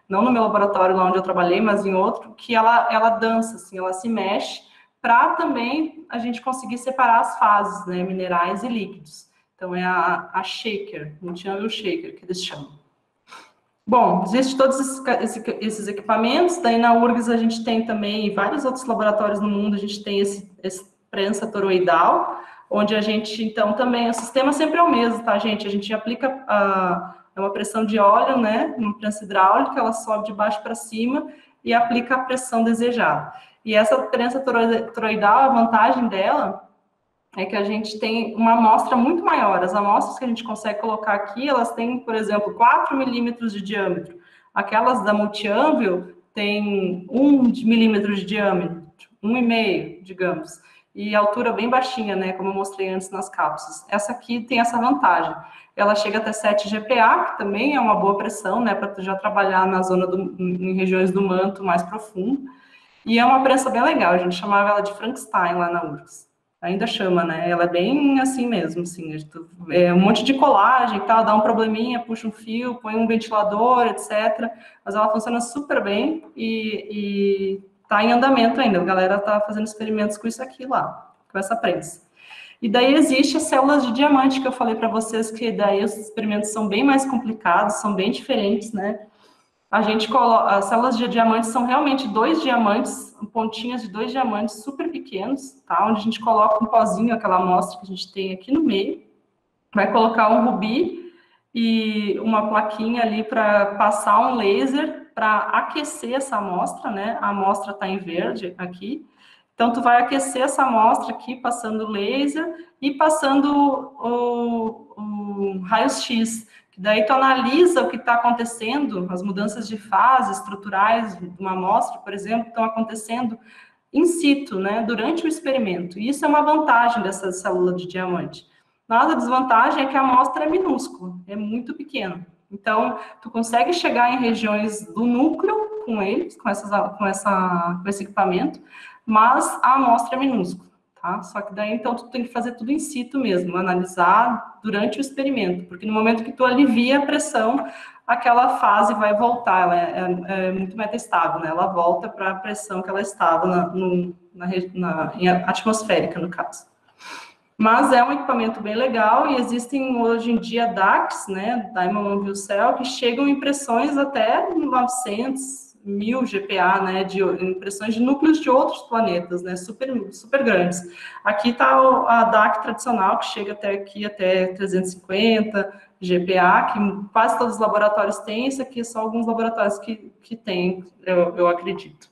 não no meu laboratório lá onde eu trabalhei, mas em outro, que ela dança, assim, ela se mexe, para também a gente conseguir separar as fases, né, minerais e líquidos. Então, é a shaker, multi-angle shaker, que eles chamam. Bom, existem todos esses equipamentos, daí na URGS a gente tem também, em vários outros laboratórios no mundo, a gente tem esse prensa toroidal, onde a gente, então, também, o sistema sempre é o mesmo, tá, gente? A gente aplica uma pressão de óleo, né, uma prensa hidráulica, ela sobe de baixo para cima e aplica a pressão desejada. E essa prensa toroidal, a vantagem dela é que a gente tem uma amostra muito maior. As amostras que a gente consegue colocar aqui, elas têm, por exemplo, 4 milímetros de diâmetro. Aquelas da multi-angle têm 1 milímetro de diâmetro, 1,5, digamos. E altura bem baixinha, né, como eu mostrei antes nas cápsulas. Essa aqui tem essa vantagem. Ela chega até 7 GPa, que também é uma boa pressão, né, para já trabalhar na zona em regiões do manto mais profundo. E é uma prensa bem legal, a gente chamava ela de Frankenstein lá na URGS. Ainda chama, né? Ela é bem assim mesmo, assim, é um monte de colagem e tal, dá um probleminha, puxa um fio, põe um ventilador, etc. Mas ela funciona super bem e tá em andamento ainda. A galera tá fazendo experimentos com isso aqui lá, com essa prensa. E daí existe as células de diamante que eu falei para vocês, que daí os experimentos são bem mais complicados, são bem diferentes, né? A gente coloca, as células de diamante são realmente 2 diamantes, pontinhas de 2 diamantes super pequenos, tá? Onde a gente coloca um pozinho, aquela amostra que a gente tem aqui no meio, vai colocar um rubi e uma plaquinha ali para passar um laser para aquecer essa amostra, né? A amostra está em verde aqui. Então, tu vai aquecer essa amostra aqui, passando laser e passando o raio-x. Daí tu analisa o que está acontecendo, as mudanças de fase estruturais de uma amostra, por exemplo, estão acontecendo in situ, né, durante o experimento. E isso é uma vantagem dessa célula de diamante. Mas a desvantagem é que a amostra é minúscula, é muito pequena. Então, tu consegue chegar em regiões do núcleo com eles, com esse equipamento, mas a amostra é minúscula. Tá? Só que daí, então, tu tem que fazer tudo in situ mesmo, analisar durante o experimento, porque no momento que tu alivia a pressão, aquela fase vai voltar, ela é muito metastável, né? Ela volta para a pressão que ela estava em atmosférica, no caso. Mas é um equipamento bem legal e existem hoje em dia DACs, né, Diamond Anvil Cell, que chegam em pressões até 900, 1000 GPa, né, de impressões de núcleos de outros planetas, né, super grandes. Aqui está a DAC tradicional, que chega até aqui, até 350 GPa, que quase todos os laboratórios têm, isso aqui são alguns laboratórios que têm, eu acredito.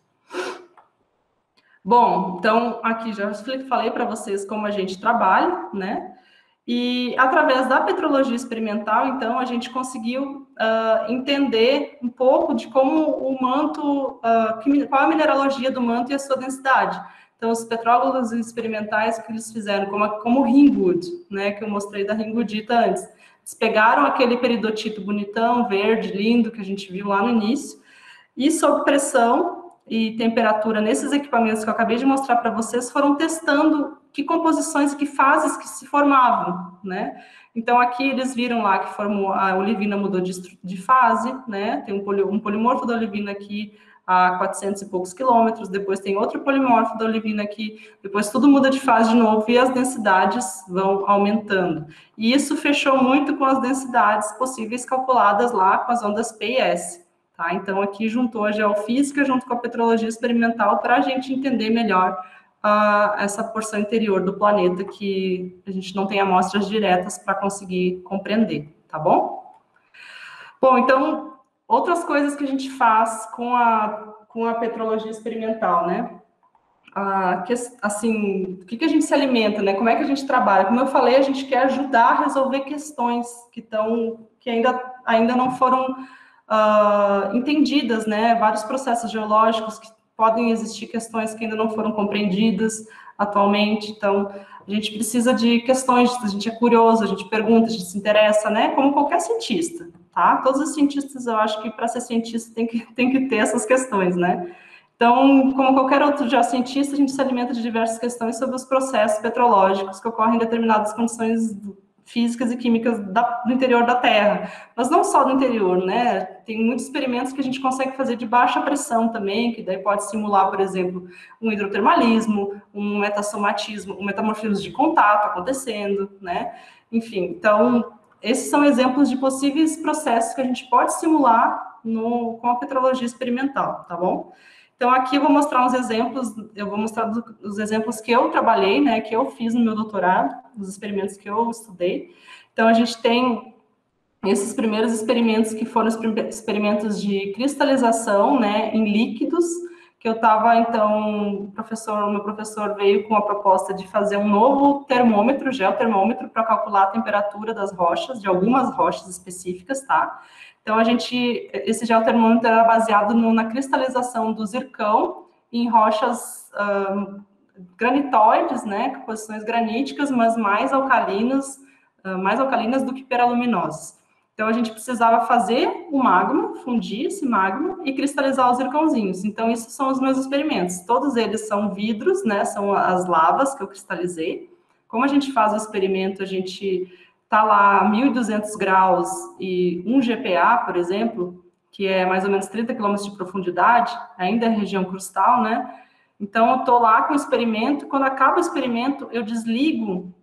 Bom, então, aqui já falei para vocês como a gente trabalha, né, e através da petrologia experimental, então, a gente conseguiu entender um pouco de como o manto, qual a mineralogia do manto e a sua densidade. Então, os petrólogos experimentais que eles fizeram, como o Ringwood, né, que eu mostrei da Ringwoodita antes, eles pegaram aquele peridotito bonitão, verde, lindo, que a gente viu lá no início, e sob pressão e temperatura nesses equipamentos que eu acabei de mostrar para vocês, foram testando que composições e que fases que se formavam, né? Então, aqui eles viram lá que a olivina mudou de fase, né? Tem um polimorfo da olivina aqui a 400 e poucos quilômetros, depois tem outro polimorfo da olivina aqui, depois tudo muda de fase de novo e as densidades vão aumentando. E isso fechou muito com as densidades possíveis calculadas lá com as ondas P e S. Tá? Então, aqui juntou a geofísica junto com a petrologia experimental para a gente entender melhor essa porção interior do planeta que a gente não tem amostras diretas para conseguir compreender, tá bom? Bom, então, outras coisas que a gente faz com a petrologia experimental, né? Assim, o que a gente se alimenta, né? Como é que a gente trabalha? Como eu falei, a gente quer ajudar a resolver questões que ainda não foram entendidas, né? Vários processos geológicos que podem existir questões que ainda não foram compreendidas atualmente. Então, a gente precisa de questões, a gente é curioso, a gente pergunta, a gente se interessa, né? Como qualquer cientista, tá? Todos os cientistas, eu acho que para ser cientista tem que ter essas questões, né? Então, como qualquer outro geocientista, a gente se alimenta de diversas questões sobre os processos petrológicos que ocorrem em determinadas condições físicas e químicas do interior da Terra, mas não só do interior, né? Tem muitos experimentos que a gente consegue fazer de baixa pressão também, que daí pode simular, por exemplo, um hidrotermalismo, um metasomatismo, um metamorfismo de contato acontecendo, né? Enfim, então, esses são exemplos de possíveis processos que a gente pode simular com a petrologia experimental, tá bom? Então, aqui eu vou mostrar uns exemplos, eu vou mostrar os exemplos que eu trabalhei, né, que eu fiz no meu doutorado, os experimentos que eu estudei. Então, a gente tem esses primeiros experimentos que foram os experimentos de cristalização, né, em líquidos, que eu estava, então, o meu professor veio com a proposta de fazer um novo termômetro, geotermômetro, para calcular a temperatura das rochas, de algumas rochas específicas, tá? Então, esse geotermômetro era baseado na cristalização do zircão em rochas granitoides, né, com posições graníticas, mas mais alcalinas do que peraluminosas. Então, a gente precisava fazer o magma, fundir esse magma e cristalizar os zircãozinhos. Então, esses são os meus experimentos. Todos eles são vidros, né, são as lavas que eu cristalizei. Como a gente faz o experimento, a gente está lá a 1.200 graus e 1 GPa, por exemplo, que é mais ou menos 30 quilômetros de profundidade, ainda é região crustal, né? Então, eu estou lá com o experimento, quando acaba o experimento, eu desligo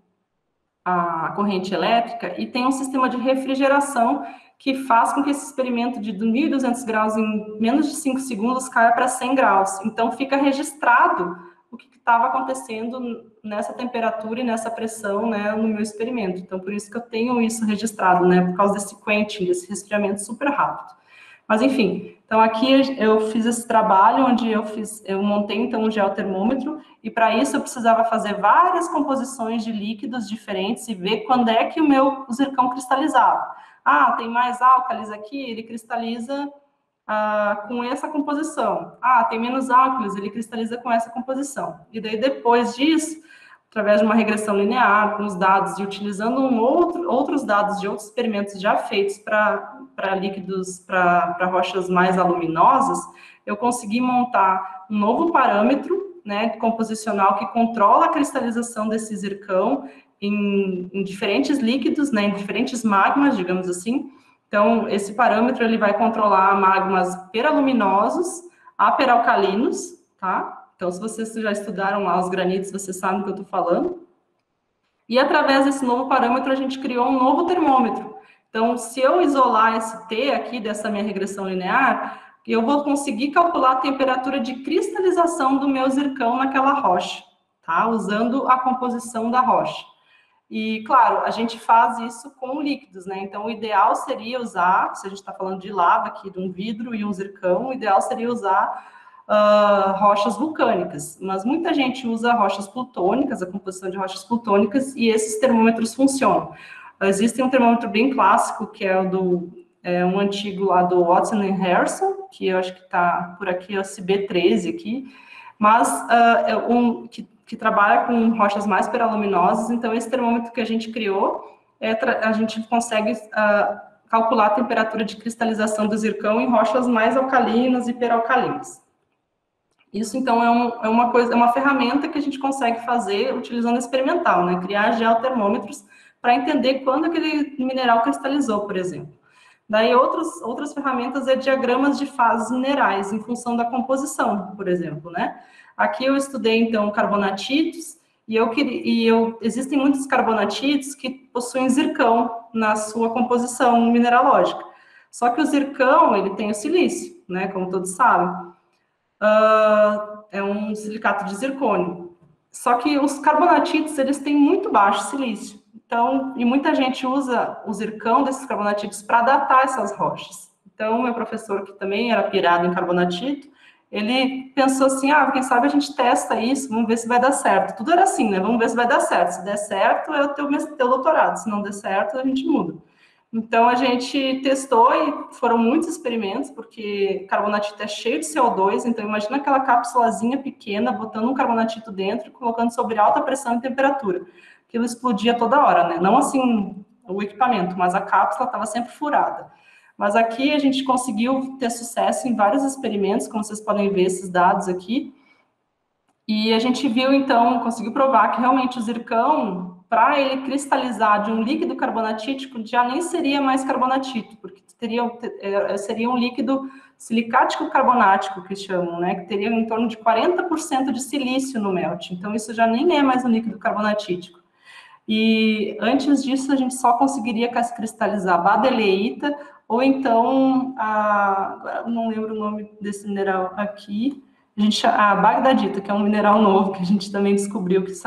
a corrente elétrica e tem um sistema de refrigeração que faz com que esse experimento de 1.200 graus em menos de 5 segundos caia para 100 graus. Então, fica registrado o que estava acontecendo nessa temperatura e nessa pressão, né, no meu experimento. Então, por isso que eu tenho isso registrado, né, por causa desse quenching, desse resfriamento super rápido. Mas, enfim, então aqui eu fiz esse trabalho onde eu montei, então, um geotermômetro, e para isso eu precisava fazer várias composições de líquidos diferentes e ver quando é que o zircão cristalizava. Ah, tem mais álcalis aqui, ele cristaliza com essa composição. Ah, tem menos álcalis, ele cristaliza com essa composição. E daí, depois disso, através de uma regressão linear, com os dados e utilizando outros dados de outros experimentos já feitos para líquidos, para rochas mais aluminosas, eu consegui montar um novo parâmetro, né, composicional que controla a cristalização desse zircão em diferentes líquidos, né, em diferentes magmas, digamos assim. Então, esse parâmetro ele vai controlar magmas peraluminosos, aperalcalinos, tá? Então, se vocês já estudaram lá os granitos, vocês sabem do que eu estou falando. E através desse novo parâmetro, a gente criou um novo termômetro. Então, se eu isolar esse T aqui dessa minha regressão linear, eu vou conseguir calcular a temperatura de cristalização do meu zircão naquela rocha, tá? Usando a composição da rocha. E, claro, a gente faz isso com líquidos, né? Então, o ideal seria usar, se a gente está falando de lava aqui, de um vidro e um zircão, o ideal seria usar rochas vulcânicas. Mas muita gente usa rochas plutônicas, a composição de rochas plutônicas, e esses termômetros funcionam. Existe um termômetro bem clássico, que é um antigo lá do Watson e Harrison, que eu acho que está por aqui, é o CB13 aqui, mas que trabalha com rochas mais peraluminosas. Então, esse termômetro que a gente criou, a gente consegue calcular a temperatura de cristalização do zircão em rochas mais alcalinas e hiperalcalinas. Isso, então, é uma ferramenta que a gente consegue fazer utilizando experimental, né? Criar geotermômetros para entender quando aquele mineral cristalizou, por exemplo. Daí, outras ferramentas é diagramas de fases minerais, em função da composição, por exemplo, né? Aqui eu estudei, então, carbonatitos, existem muitos carbonatitos que possuem zircão na sua composição mineralógica. Só que o zircão, ele tem o silício, né? Como todos sabem. É um silicato de zircônio. Só que os carbonatitos, eles têm muito baixo silício. Então, e muita gente usa o zircão desses carbonatitos para datar essas rochas. Então, meu professor, que também era pirado em carbonatito, ele pensou assim, quem sabe a gente testa isso, vamos ver se vai dar certo. Tudo era assim, né? Vamos ver se vai dar certo. Se der certo, é o teu doutorado. Se não der certo, a gente muda. Então, a gente testou e foram muitos experimentos, porque carbonatito é cheio de CO2, então imagina aquela cápsulazinha pequena, botando um carbonatito dentro e colocando sobre alta pressão e temperatura. Aquilo explodia toda hora, né? Não assim o equipamento, mas a cápsula estava sempre furada. Mas aqui a gente conseguiu ter sucesso em vários experimentos, como vocês podem ver esses dados aqui. E a gente viu, então, conseguiu provar que realmente o zircão, para ele cristalizar de um líquido carbonatítico, já nem seria mais carbonatítico, porque seria um líquido silicático carbonático, que chamam, né? Que teria em torno de 40% de silício no melt. Então, isso já nem é mais um líquido carbonatítico. E antes disso, a gente só conseguiria cristalizar badeleíta, ou então, agora eu não lembro o nome desse mineral aqui, a bagdadita, que é um mineral novo que a gente também descobriu que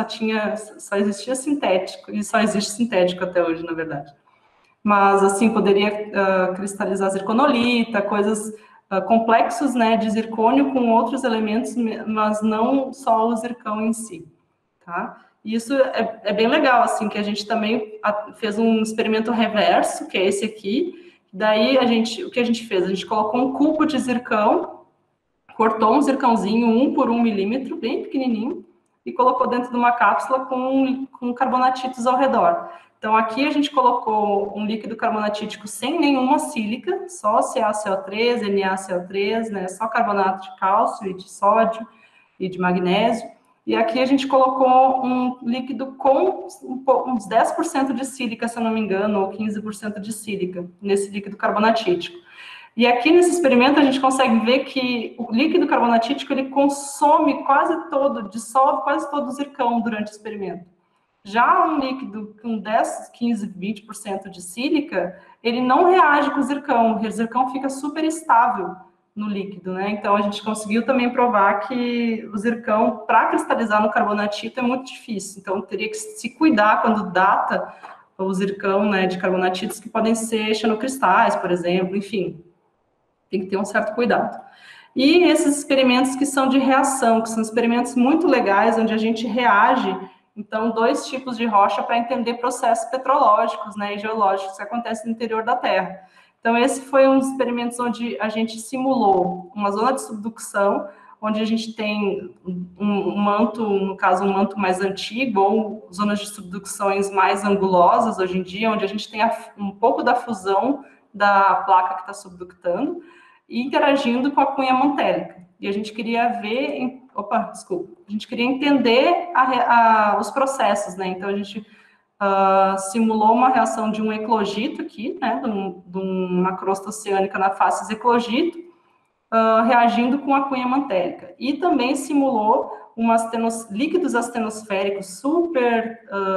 só existia sintético, e só existe sintético até hoje, na verdade. Mas, assim, poderia cristalizar zirconolita, coisas complexos, né, de zircônio com outros elementos, mas não só o zircão em si, tá? E isso é bem legal, assim, que a gente também fez um experimento reverso, que é esse aqui. Daí, o que a gente fez? A gente colocou um cubo de zircão, cortou um zircãozinho 1 por 1 milímetro, bem pequenininho, e colocou dentro de uma cápsula com carbonatitos ao redor. Então, aqui a gente colocou um líquido carbonatítico sem nenhuma sílica, só CaCO3, NaCO3, né, só carbonato de cálcio e de sódio e de magnésio. E aqui a gente colocou um líquido com uns 10% de sílica, se eu não me engano, ou 15% de sílica, nesse líquido carbonatítico. E aqui nesse experimento a gente consegue ver que o líquido carbonatítico ele consome dissolve quase todo o zircão durante o experimento. Já um líquido com 10, 15, 20% de sílica, ele não reage com o zircão fica super estável no líquido, né? Então a gente conseguiu também provar que o zircão, para cristalizar no carbonatito, é muito difícil. Então teria que se cuidar quando data o zircão, né, de carbonatitos que podem ser xenocristais, por exemplo, enfim. Tem que ter um certo cuidado. E esses experimentos que são de reação, que são experimentos muito legais, onde a gente reage, então, 2 tipos de rocha para entender processos petrológicos, né, e geológicos que acontecem no interior da Terra. Então, esse foi um dos experimentos onde a gente simulou uma zona de subducção, onde a gente tem um manto, no caso, um manto mais antigo, ou zonas de subducções mais angulosas hoje em dia, onde a gente tem um pouco da fusão da placa que está subductando, e interagindo com a cunha mantélica. E a gente queria ver... a gente queria entender os processos, né? Então, a gente simulou uma reação de um eclogito aqui, né? De uma crosta oceânica na face eclogito, reagindo com a cunha mantélica. E também simulou líquidos astenosféricos super...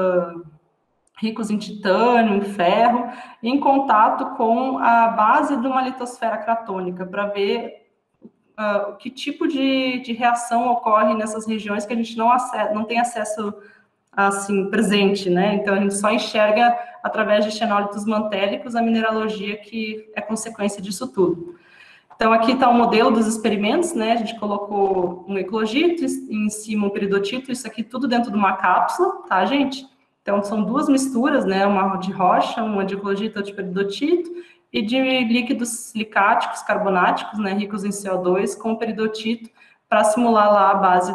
ricos em titânio, em ferro, em contato com a base de uma litosfera cratônica, para ver que tipo de reação ocorre nessas regiões que a gente não tem acesso assim, presente, né? Então, a gente só enxerga, através de xenólitos mantélicos, a mineralogia que é consequência disso tudo. Então, aqui está o modelo dos experimentos, né? A gente colocou um eclogito, em cima um peridotito, isso aqui tudo dentro de uma cápsula, tá, gente? Então, são 2 misturas, né? Uma de rocha, uma de eclogito, outra de peridotito, e de líquidos silicáticos, carbonáticos, né? Ricos em CO2, com peridotito, para simular lá a base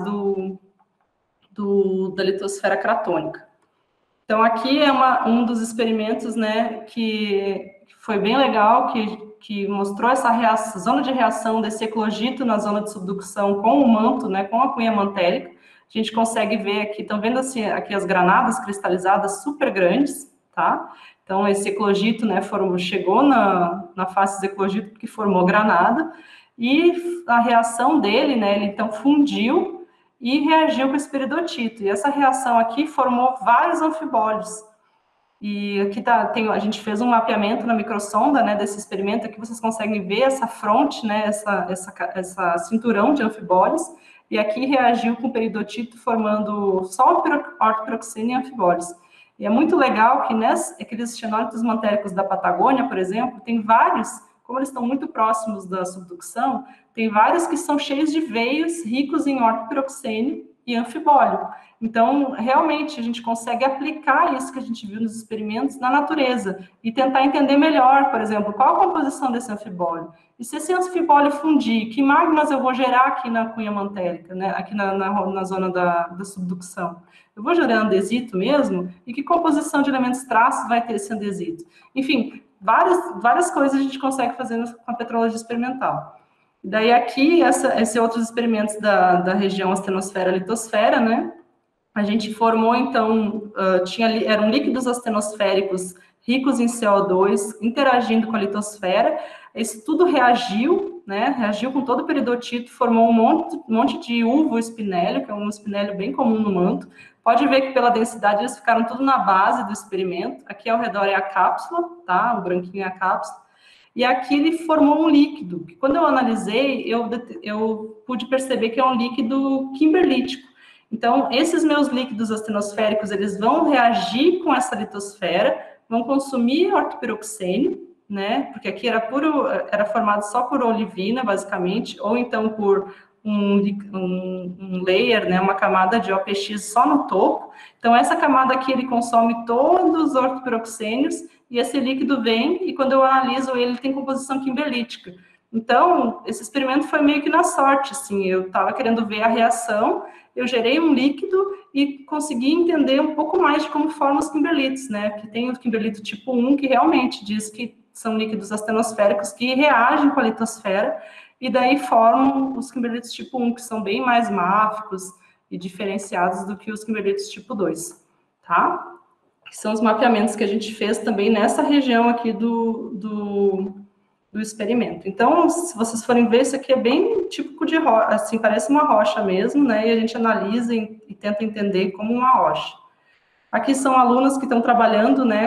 da litosfera cratônica. Então, aqui é um dos experimentos, né? Que foi bem legal, que mostrou essa zona de reação desse eclogito na zona de subducção com o manto, né? Com a cunha mantélica. A gente consegue ver aqui, estão vendo assim, aqui as granadas cristalizadas super grandes, tá? Então, esse eclogito, né, chegou na face do eclogito porque formou granada, e a reação dele, né, ele então fundiu e reagiu com esse peridotito. E essa reação aqui formou vários anfibólios. E aqui a gente fez um mapeamento na microsonda, né, desse experimento, aqui vocês conseguem ver essa fronte, né, essa cinturão de anfibólios, e aqui reagiu com o peridotito, formando só ortopiroxina e anfibólios. E é muito legal que aqueles xenólitos mantélicos da Patagônia, por exemplo, tem vários, como eles estão muito próximos da subducção, tem vários que são cheios de veios ricos em ortopiroxene e anfibólio. Então, realmente, a gente consegue aplicar isso que a gente viu nos experimentos na natureza e tentar entender melhor, por exemplo, qual a composição desse anfibólio. E se esse anfibólio fundir, que magmas eu vou gerar aqui na cunha mantélica, né? Aqui na zona da subducção? Eu vou gerar andesito mesmo? E que composição de elementos traços vai ter esse andesito? Enfim, várias coisas a gente consegue fazer com a petrologia experimental. Daí aqui, esses outros experimentos da região astenosfera-litosfera, né? a gente formou, então, eram líquidos astenosféricos ricos em CO2, interagindo com a litosfera. Isso tudo reagiu, né? Reagiu com todo o peridotito, formou um monte de uvo-espinélio, que é um espinélio bem comum no manto. Pode ver que pela densidade eles ficaram tudo na base do experimento. Aqui ao redor é a cápsula, tá? O branquinho é a cápsula. E aqui ele formou um líquido, que quando eu analisei, eu pude perceber que é um líquido kimberlítico. Então, esses meus líquidos astenosféricos, eles vão reagir com essa litosfera, vão consumir ortopiroxênio, né? Porque aqui era formado só por olivina, basicamente, ou então por um layer, né? Uma camada de OPX só no topo. Então, essa camada aqui, ele consome todos os ortopiroxênios, e esse líquido vem, e quando eu analiso ele tem composição kimberlítica. Então, esse experimento foi meio que na sorte, assim, eu estava querendo ver a reação, eu gerei um líquido e consegui entender um pouco mais de como formam os kimberlitos, né? Que tem o kimberlito tipo 1, que realmente diz que são líquidos astenosféricos que reagem com a litosfera, e daí formam os kimberlitos tipo 1, que são bem mais máficos e diferenciados do que os kimberlitos tipo 2, tá? Que são os mapeamentos que a gente fez também nessa região aqui do experimento. Então, se vocês forem ver, isso aqui é bem típico de rocha, assim, parece uma rocha mesmo, né? E a gente analisa e tenta entender como uma rocha. Aqui são alunos que estão trabalhando, né,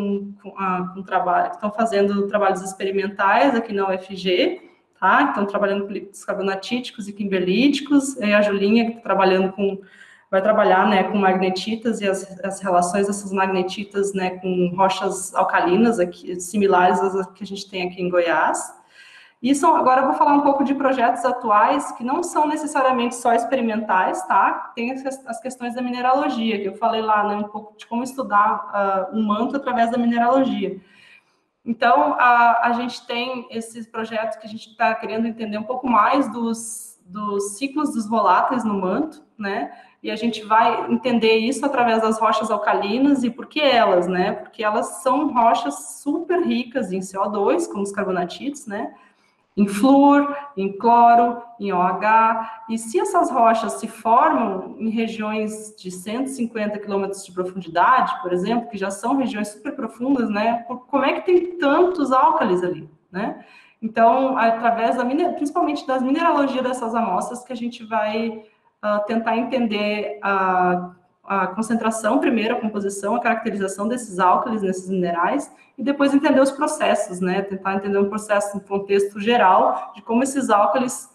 com trabalho, que estão fazendo trabalhos experimentais aqui na UFG, tá? Estão trabalhando com líquidos carbonatíticos e kimberlíticos, e a Julinha, que está trabalhando vai trabalhar, né, com magnetitas e as relações dessas magnetitas, né, com rochas alcalinas aqui, similares às que a gente tem aqui em Goiás. Agora eu vou falar um pouco de projetos atuais que não são necessariamente só experimentais, tá? Tem as questões da mineralogia, que eu falei lá, né, um pouco de como estudar um manto através da mineralogia. Então, a gente tem esses projetos que a gente está querendo entender um pouco mais dos ciclos dos voláteis no manto, né? E a gente vai entender isso através das rochas alcalinas e por que elas, né? Porque elas são rochas super ricas em CO2, como os carbonatitos, né? Em flúor, em cloro, em OH. E se essas rochas se formam em regiões de 150 quilômetros de profundidade, por exemplo, que já são regiões super profundas, né? Como é que tem tantos álcalis ali, né? Então, através principalmente das mineralogias dessas amostras, que a gente vai tentar entender a concentração, primeiro a composição, a caracterização desses álcalis nesses minerais, e depois entender os processos, né? Tentar entender um processo, um contexto geral de como esses álcalis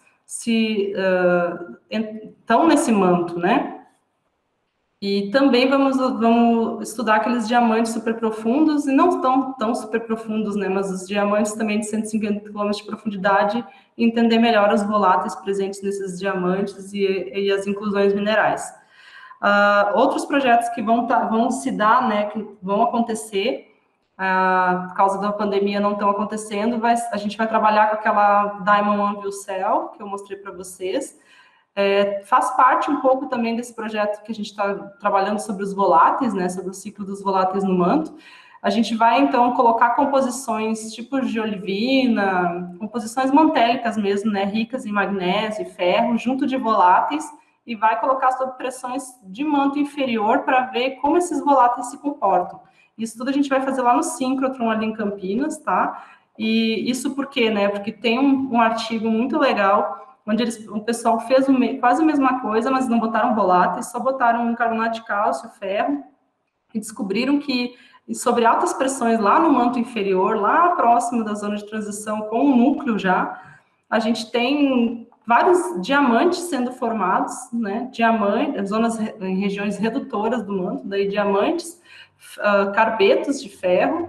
estão nesse manto, né? E também vamos estudar aqueles diamantes super profundos, e não tão super profundos, né? Mas os diamantes também de 150 km de profundidade, e entender melhor os voláteis presentes nesses diamantes e as inclusões minerais. Outros projetos que vão se dar, né, que vão acontecer, por causa da pandemia não estão acontecendo, a gente vai trabalhar com aquela Diamond One View Cell, que eu mostrei para vocês. Faz parte um pouco também desse projeto que a gente está trabalhando sobre os voláteis, né, sobre o ciclo dos voláteis no manto. A gente vai, então, colocar composições tipos de olivina, composições mantélicas mesmo, né, ricas em magnésio e ferro, junto de voláteis, e vai colocar sob pressões de manto inferior para ver como esses voláteis se comportam. Isso tudo a gente vai fazer lá no síncrotron, ali em Campinas, tá? E isso por quê, né? Porque tem um artigo muito legal, onde o pessoal fez quase a mesma coisa, mas não botaram voláteis, só botaram carbonato de cálcio, ferro, e descobriram que sobre altas pressões lá no manto inferior, lá próximo da zona de transição, com o núcleo já, a gente tem vários diamantes sendo formados, né? Diamantes, em regiões redutoras do manto, daí diamantes, carbetos de ferro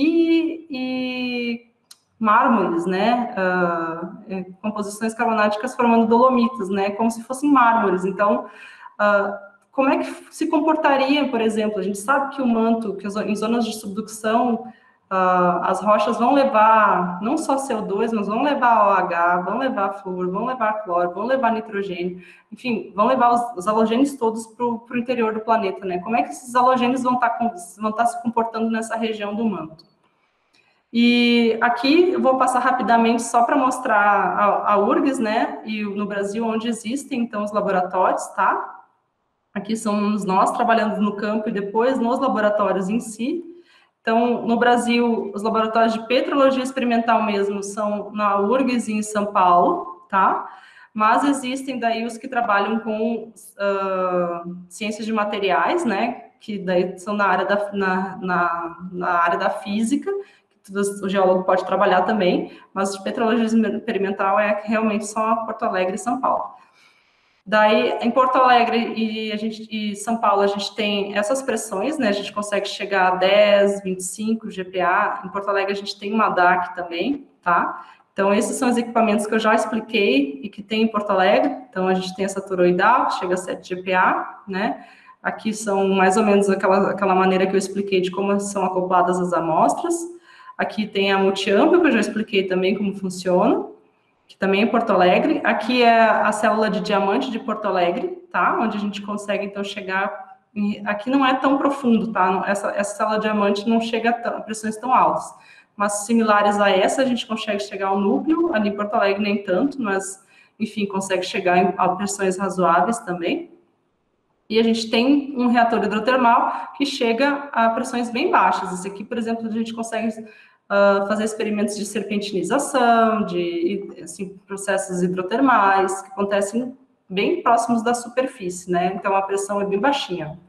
e mármores, né? Composições carbonáticas formando dolomitas, né? Como se fossem mármores. Então, como é que se comportaria, por exemplo? A gente sabe que o manto, que em zonas de subducção, as rochas vão levar não só CO2, mas vão levar OH, vão levar flúor, vão levar cloro, vão levar nitrogênio, enfim, vão levar os halogênios todos para o interior do planeta, né? Como é que esses halogênios vão estar se comportando nessa região do manto? E aqui eu vou passar rapidamente só para mostrar a URGS, né? E no Brasil, onde existem, então, os laboratórios, tá? Aqui somos nós trabalhando no campo e depois nos laboratórios em si. Então, no Brasil, os laboratórios de petrologia experimental mesmo são na URGS em São Paulo, tá? Mas existem daí os que trabalham com ciências de materiais, né? Que daí são na área na área da física, que o geólogo pode trabalhar também, mas de petrologia experimental é realmente só Porto Alegre e São Paulo. Daí, em Porto Alegre e São Paulo, a gente tem essas pressões, né? A gente consegue chegar a 10, 25 GPa. Em Porto Alegre, a gente tem uma DAC também, tá? Então, esses são os equipamentos que eu já expliquei e que tem em Porto Alegre. Então, a gente tem essa toroidal, que chega a 7 GPa, né? Aqui são mais ou menos aquela maneira que eu expliquei de como são acopladas as amostras. Aqui tem a multiâmpula, que eu já expliquei também como funciona, que também é em Porto Alegre. Aqui é a célula de diamante de Porto Alegre, tá? Onde a gente consegue, então, chegar... Aqui não é tão profundo, tá? Essa célula de diamante não chega a pressões tão altas. Mas similares a essa, a gente consegue chegar ao núcleo. Ali em Porto Alegre nem tanto, mas, enfim, consegue chegar a pressões razoáveis também. E a gente tem um reator hidrotermal que chega a pressões bem baixas. Esse aqui, por exemplo, a gente consegue... fazer experimentos de serpentinização, de assim, processos hidrotermais, que acontecem bem próximos da superfície, né? Então, a pressão é bem baixinha.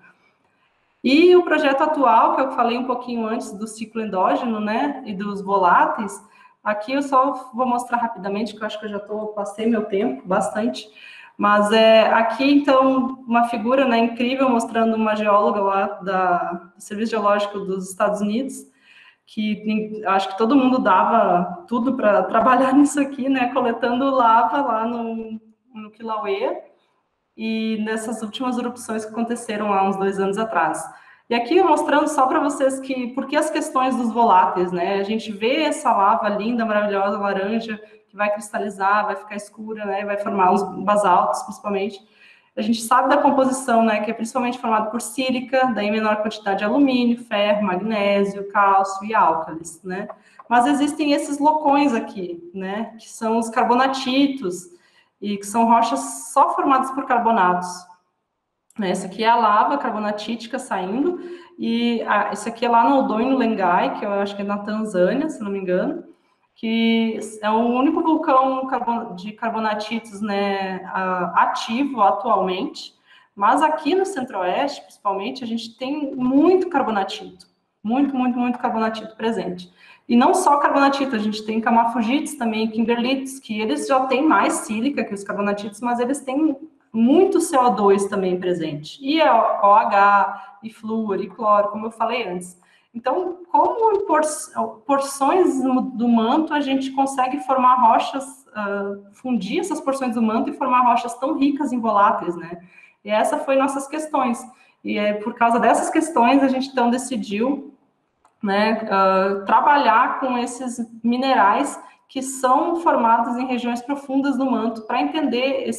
E o projeto atual, que eu falei um pouquinho antes do ciclo endógeno, né, e dos voláteis, aqui eu só vou mostrar rapidamente, que eu acho que eu já passei meu tempo bastante, mas aqui, então, uma figura, né, incrível, mostrando uma geóloga lá do Serviço Geológico dos Estados Unidos, que acho que todo mundo dava tudo para trabalhar nisso aqui, né, coletando lava lá no Kilauea, e nessas últimas erupções que aconteceram há uns 2 anos atrás. E aqui mostrando só para vocês por que as questões dos voláteis, né, a gente vê essa lava linda, maravilhosa, laranja, que vai cristalizar, vai ficar escura, né, vai formar os basaltos, principalmente. A gente sabe da composição, né, que é principalmente formado por sílica, daí menor quantidade de alumínio, ferro, magnésio, cálcio e álcalis, né. Mas existem esses locões aqui, né, que são os carbonatitos, e que são rochas só formadas por carbonatos. Essa aqui é a lava carbonatítica saindo, e esse aqui é lá no Odonho Lengai, que eu acho que é na Tanzânia, se não me engano, que é o único vulcão de carbonatitos, né, ativo atualmente, mas aqui no Centro-Oeste, principalmente, a gente tem muito carbonatito, muito carbonatito presente. E não só carbonatito, a gente tem camafugites também, kimberlites, que eles já têm mais sílica que os carbonatitos, mas eles têm muito CO2 também presente, e OH, e flúor, e cloro, como eu falei antes. Então, como em porções do manto a gente consegue formar rochas, fundir essas porções do manto e formar rochas tão ricas em voláteis, né? E essa foi nossas questões. E por causa dessas questões a gente então decidiu, né, trabalhar com esses minerais que são formados em regiões profundas do manto para entender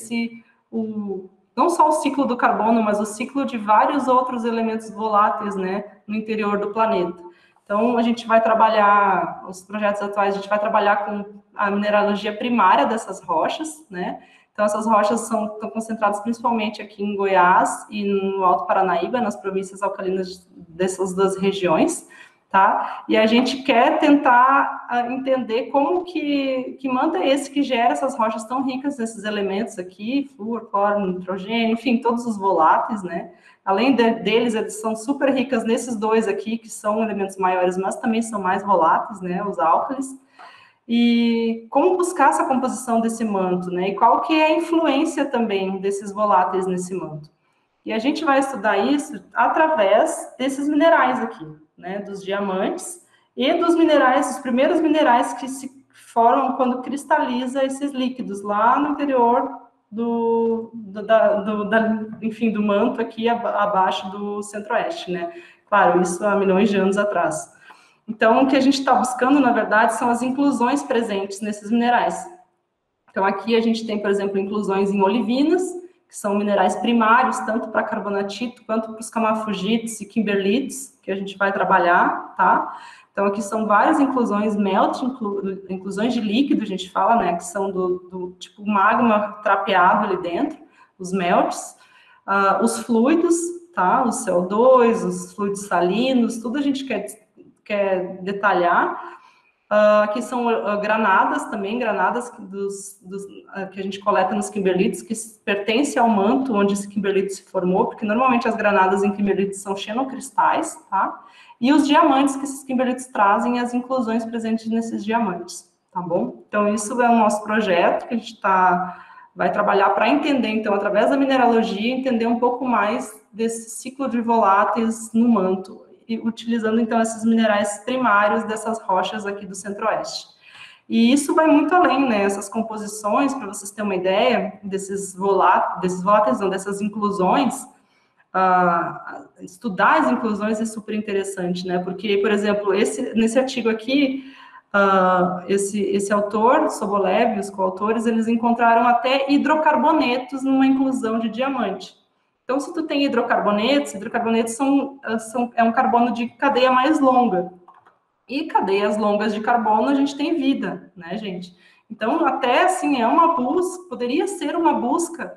não só o ciclo do carbono, mas o ciclo de vários outros elementos voláteis, né, no interior do planeta. Então, a gente vai trabalhar, os projetos atuais, a gente vai trabalhar com a mineralogia primária dessas rochas, né. Então, essas rochas estão concentradas principalmente aqui em Goiás e no Alto Paranaíba, nas províncias alcalinas dessas duas regiões, tá? E a gente quer tentar entender como que manto é esse que gera essas rochas tão ricas nesses elementos aqui, flúor, cloro, nitrogênio, enfim, todos os voláteis, né? Além deles, eles são super ricas nesses dois aqui, que são elementos maiores, mas também são mais voláteis, né? Os álcalis. E como buscar essa composição desse manto, né? E qual que é a influência também desses voláteis nesse manto. E a gente vai estudar isso através desses minerais aqui, né, dos diamantes e dos minerais, os primeiros minerais que se formam quando cristaliza esses líquidos lá no interior enfim, do manto aqui abaixo do Centro-Oeste, né? Claro, isso há milhões de anos atrás. Então, o que a gente está buscando, na verdade, são as inclusões presentes nesses minerais. Então, aqui a gente tem, por exemplo, inclusões em olivinas, que são minerais primários, tanto para carbonatito, quanto para os camafugites e kimberlites, que a gente vai trabalhar, tá? Então, aqui são várias inclusões, inclusões de líquido, a gente fala, né, que são do tipo magma trapeado ali dentro, os melts. Os fluidos, tá? O CO2, os fluidos salinos, tudo a gente quer detalhar. Aqui são granadas também, granadas que a gente coleta nos kimberlites, que pertencem ao manto onde esse kimberlite se formou, porque normalmente as granadas em kimberlites são xenocristais, tá? E os diamantes que esses kimberlites trazem, as inclusões presentes nesses diamantes, tá bom? Então, isso é o nosso projeto, que a gente vai trabalhar para entender, então, através da mineralogia, entender um pouco mais desse ciclo de voláteis no manto, utilizando, então, esses minerais primários dessas rochas aqui do Centro-Oeste. E isso vai muito além, né? Essas composições, para vocês terem uma ideia, desses voláteis, não, dessas inclusões, estudar as inclusões é super interessante, né? Porque, por exemplo, nesse artigo aqui, esse autor, Sobolev, os coautores, eles encontraram até hidrocarbonetos numa inclusão de diamante. Então, se tu tem hidrocarbonetos é um carbono de cadeia mais longa. E cadeias longas de carbono, a gente tem vida, né, gente? Então, até, assim, poderia ser uma busca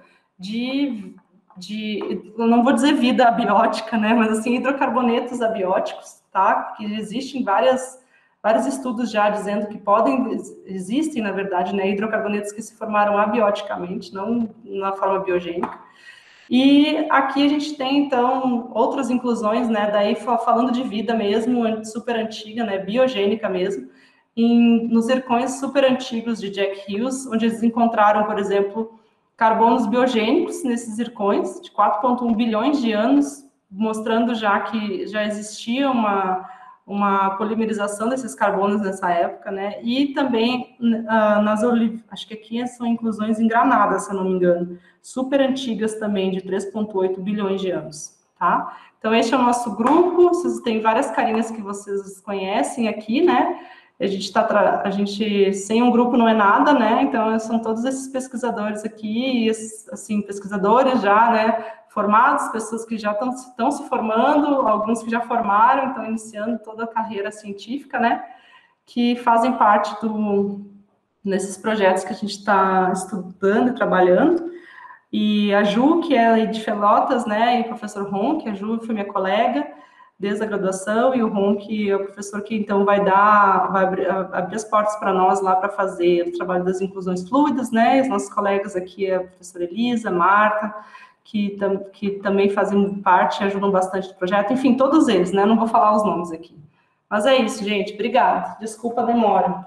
eu não vou dizer vida abiótica, né, mas, assim, hidrocarbonetos abióticos, tá? Que existem vários estudos já dizendo que existem, na verdade, né, hidrocarbonetos que se formaram abioticamente, não na forma biogênica. E aqui a gente tem, então, outras inclusões, né, daí falando de vida mesmo, super antiga, né, biogênica mesmo, nos zircões super antigos de Jack Hughes, onde eles encontraram, por exemplo, carbonos biogênicos nesses zircões, de 4,1 bilhões de anos, mostrando já que já existia uma polimerização desses carbonos nessa época, né? E também acho que aqui são inclusões em Granada, se eu não me engano, super antigas também, de 3,8 bilhões de anos, tá? Então, este é o nosso grupo, vocês têm várias carinhas que vocês conhecem aqui, né? A gente, sem um grupo não é nada, né? Então, são todos esses pesquisadores aqui, assim, pesquisadores já, né, formados, pessoas que já estão se formando, alguns que já formaram, estão iniciando toda a carreira científica, né, que fazem parte nesses projetos que a gente está estudando e trabalhando. E a Ju, que é de Pelotas, né, e o professor Ron, que a Ju foi minha colega desde a graduação, e o Ron, que é o professor que, então, vai abrir as portas para nós lá para fazer o trabalho das inclusões fluidas, né, e os nossos colegas aqui, a professora Elisa, Marta, que também fazem parte, ajudam bastante no projeto, enfim, todos eles, né, não vou falar os nomes aqui. Mas é isso, gente, obrigada, desculpa a demora.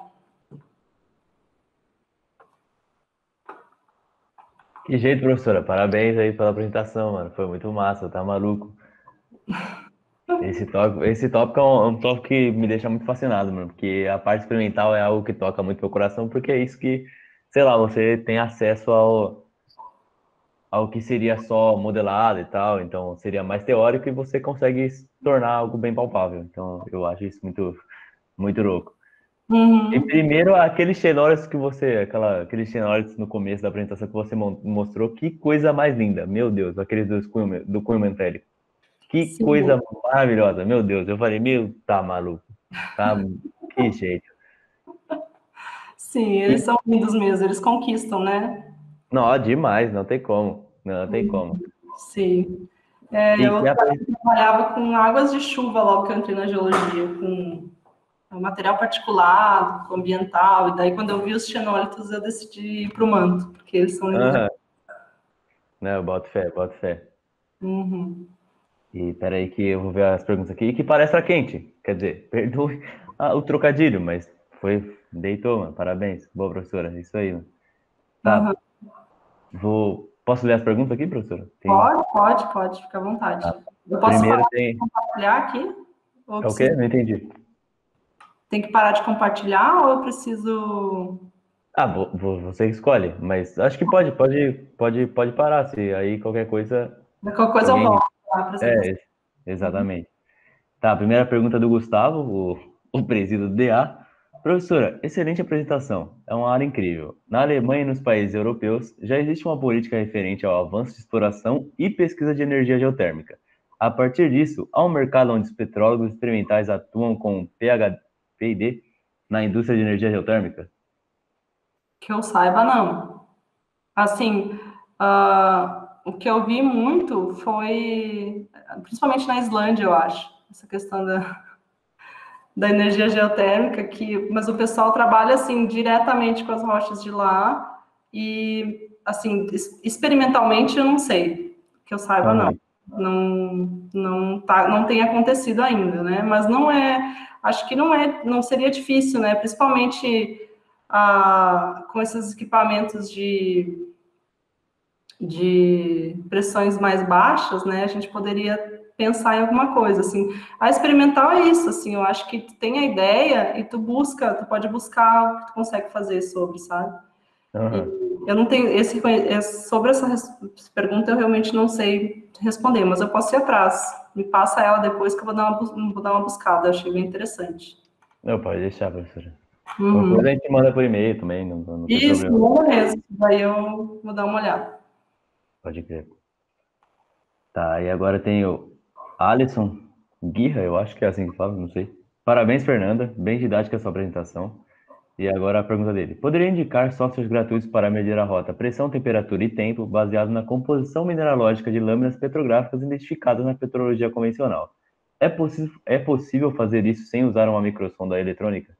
Que jeito, professora. Parabéns aí pela apresentação, mano. Foi muito massa, tá maluco. Esse tópico é um tópico que me deixa muito fascinado, mano, porque a parte experimental é algo que toca muito meu coração, porque é isso que, sei lá, você tem acesso ao que seria só modelado e tal, então seria mais teórico e você consegue se tornar algo bem palpável. Então, eu acho isso muito, muito louco. E Uhum. primeiro, aqueles xenólitos no começo da apresentação que você mostrou, que coisa mais linda, meu Deus, aqueles do cunho metálico. Que Sim, coisa maravilhosa, meu Deus. Eu falei, meu, tá maluco, tá, que jeito. sim, E, eles são lindos mesmo, eles conquistam, né? não, demais, não tem como, não tem como. Sim. E, Eu e a, trabalhava com águas de chuva logo que eu entrei na geologia, com material particulado, com ambiental, e daí quando eu vi os xenólitos eu decidi ir para o manto, porque eles são lindos. aham, né, eu boto fé, boto fé. Uhum. E peraí que eu vou ver as perguntas aqui. E que palestra quente, quer dizer, perdoe o trocadilho, mas deitou, mano, parabéns. Boa, professora, é isso aí, mano. Uhum. Tá, posso ler as perguntas aqui, professora? Pode, fica à vontade. Tá. Eu posso Primeiro parar de tem, compartilhar aqui? Ou eu é o quê? preciso, Não entendi. tem que parar de compartilhar ou eu preciso... Ah, você que escolhe, mas acho que pode parar, se aí qualquer coisa, Qualquer coisa eu alguém, volto para a apresentação. é, exatamente. Tá, a primeira pergunta do Gustavo, o presídio do DA. Professora, excelente apresentação, é uma área incrível. Na Alemanha e nos países europeus, já existe uma política referente ao avanço de exploração e pesquisa de energia geotérmica. A partir disso, há um mercado onde os petrólogos experimentais atuam com PhD na indústria de energia geotérmica? Que eu saiba, não. Assim, o que eu vi muito foi, principalmente na Islândia, eu acho, essa questão da energia geotérmica, mas o pessoal trabalha assim diretamente com as rochas de lá e assim experimentalmente eu não sei, que eu saiba não, Aham. não tem acontecido ainda, né? Mas não é, acho que não seria difícil, né? Principalmente com esses equipamentos de pressões mais baixas, né? A gente poderia pensar em alguma coisa, assim. A experimental é isso, assim, eu acho que tu tem a ideia e tu pode buscar o que tu consegue fazer sobre, sabe? E Aham. eu não tenho sobre essa pergunta eu realmente não sei responder, mas eu posso ir atrás. Me passa ela depois que eu vou dar uma buscada, eu achei bem interessante. Não, pode deixar, professora. Qualquer coisa Uhum. a gente manda por e-mail também, não tem Isso, problema. bom mesmo. Daí eu vou dar uma olhada. Pode crer. Tá, e agora tem o Alisson Guirra, eu acho que é assim que fala, não sei. Parabéns, Fernanda. Bem didática a sua apresentação. E agora a pergunta dele. Poderia indicar softwares gratuitos para medir a rota, pressão, temperatura e tempo, baseado na composição mineralógica de lâminas petrográficas identificadas na petrologia convencional? É possível fazer isso sem usar uma microsonda eletrônica?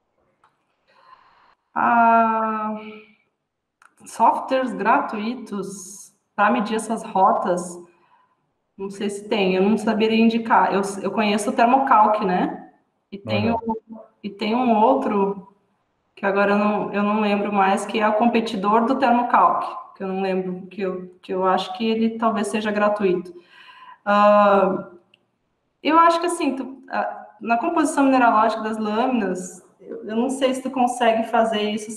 Ah, softwares gratuitos para medir essas rotas, não sei se tem, eu não saberia indicar. Eu conheço o Thermocalc, né? E Aham. e tem um outro que agora eu não lembro mais, que é o competidor do Thermocalc, que eu não lembro, que eu acho que ele talvez seja gratuito. Ah, eu acho que assim, na composição mineralógica das lâminas, eu não sei se tu consegue fazer isso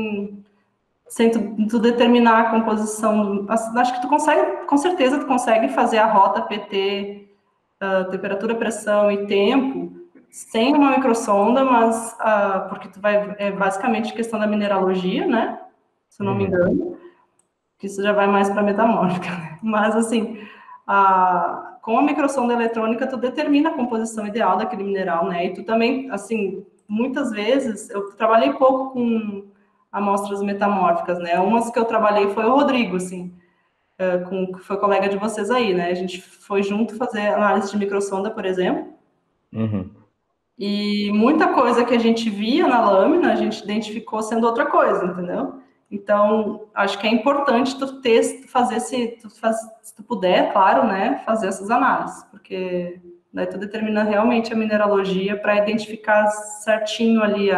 sem tu determinar a composição. Acho que tu consegue, com certeza, tu consegue fazer a rota PT, temperatura, pressão e tempo, sem uma microsonda, mas porque tu vai, é basicamente questão da mineralogia, né? Se eu não me Uhum. engano, que isso já vai mais para metamórfica. Né? Mas assim, com a microsonda eletrônica, tu determina a composição ideal daquele mineral, né? E tu também, assim, muitas vezes, eu trabalhei pouco com amostras metamórficas, né? Umas que eu trabalhei foi o Rodrigo, assim, que foi colega de vocês aí, né? A gente foi junto fazer análise de microsonda, por exemplo, Uhum. e muita coisa que a gente via na lâmina, a gente identificou sendo outra coisa, entendeu? Então, acho que é importante tu fazer se tu puder, claro, né, fazer essas análises, porque daí tu determina realmente a mineralogia para identificar certinho ali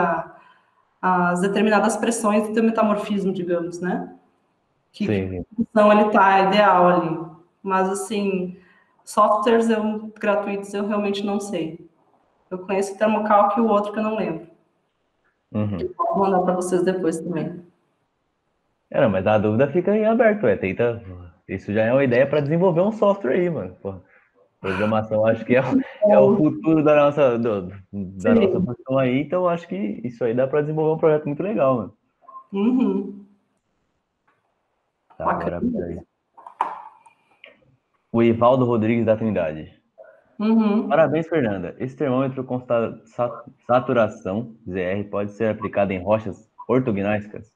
as determinadas pressões do teu metamorfismo, digamos, né? Que Sim, sim. função ele tá ideal ali. Mas, assim, softwares gratuitos eu realmente não sei. Eu conheço o Thermocalc e o outro que eu não lembro. Uhum. Vou mandar para vocês depois também. É, não, mas a dúvida fica em aberto, tenta. Isso já é uma ideia para desenvolver um software aí, mano. Porra, programação acho que é o futuro da nossa Sim. profissão aí, então acho que isso aí dá para desenvolver um projeto muito legal, mano. Uhum. Tá, agora Bacana. peraí. O Ivaldo Rodrigues da Trindade. Uhum. Parabéns, Fernanda. Esse termômetro com saturação ZR pode ser aplicado em rochas ortognáticas?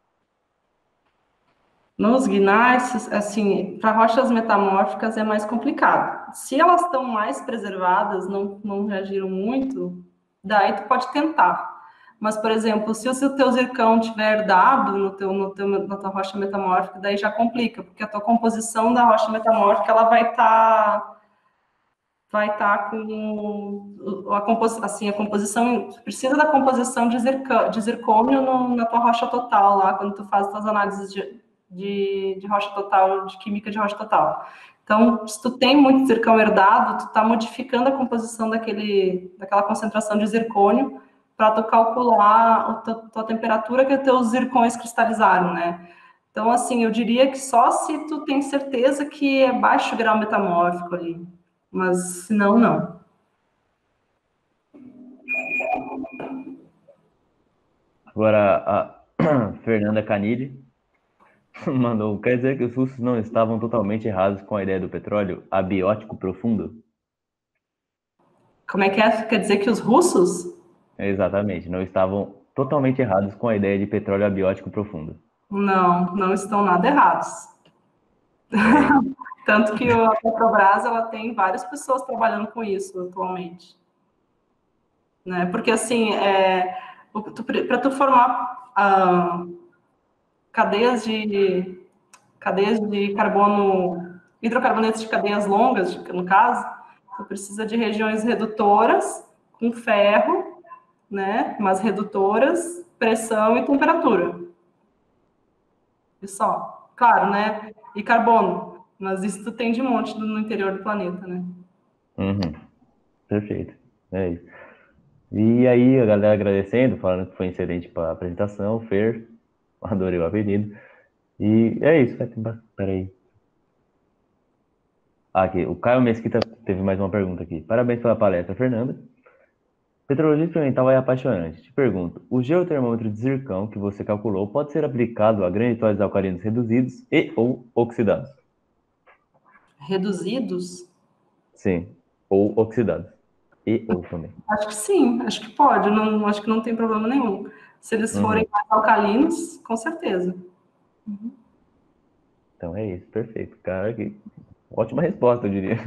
Nos gneiss, assim, para rochas metamórficas é mais complicado. Se elas estão mais preservadas, não reagiram muito, daí tu pode tentar. Mas, por exemplo, se o teu zircão tiver dado na tua rocha metamórfica, daí já complica, porque a tua composição da rocha metamórfica ela vai estar com a composição, precisa da composição de zircônio na tua rocha total, lá, quando tu faz as tuas análises de rocha total, de química de rocha total. Então, se tu tem muito zircão herdado, tu está modificando a composição daquela concentração de zircônio para tu calcular tua temperatura que os teus zircões cristalizaram, né? Então, assim, eu diria que só se tu tem certeza que é baixo grau metamórfico ali, mas se não, não. Agora a Fernanda Canilli mandou. Quer dizer que os russos não estavam totalmente errados com a ideia do petróleo abiótico profundo? Como é que é? Quer dizer que os russos? Exatamente, não estavam totalmente errados com a ideia de petróleo abiótico profundo. Não estão nada errados. É, Tanto que a Petrobras, ela tem várias pessoas trabalhando com isso atualmente. Né? Porque, assim, para tu formar cadeias de carbono, hidrocarbonetos de cadeias longas, no caso, tu precisa de regiões redutoras com ferro, né? Mas redutoras, pressão e temperatura. E só. Claro, né? E carbono. Mas isso tu tem de monte no interior do planeta, né? Uhum. Perfeito. É isso. E aí, a galera agradecendo, falando que foi excelente para a apresentação, Fer, adorei o apelido. E é isso, peraí. Aqui, o Caio Mesquita teve mais uma pergunta aqui. Parabéns pela palestra, Fernanda. Petrologia experimental é apaixonante. Te pergunto, o geotermômetro de zircão que você calculou pode ser aplicado a granitóides alcalinos reduzidos e ou oxidados? Reduzidos? Sim, ou oxidados. E ou também. Acho que sim, acho que pode. Não, acho que não tem problema nenhum. Se eles forem Uhum. mais alcalinos, com certeza. Então é isso, perfeito. Cara, que ótima resposta, eu diria.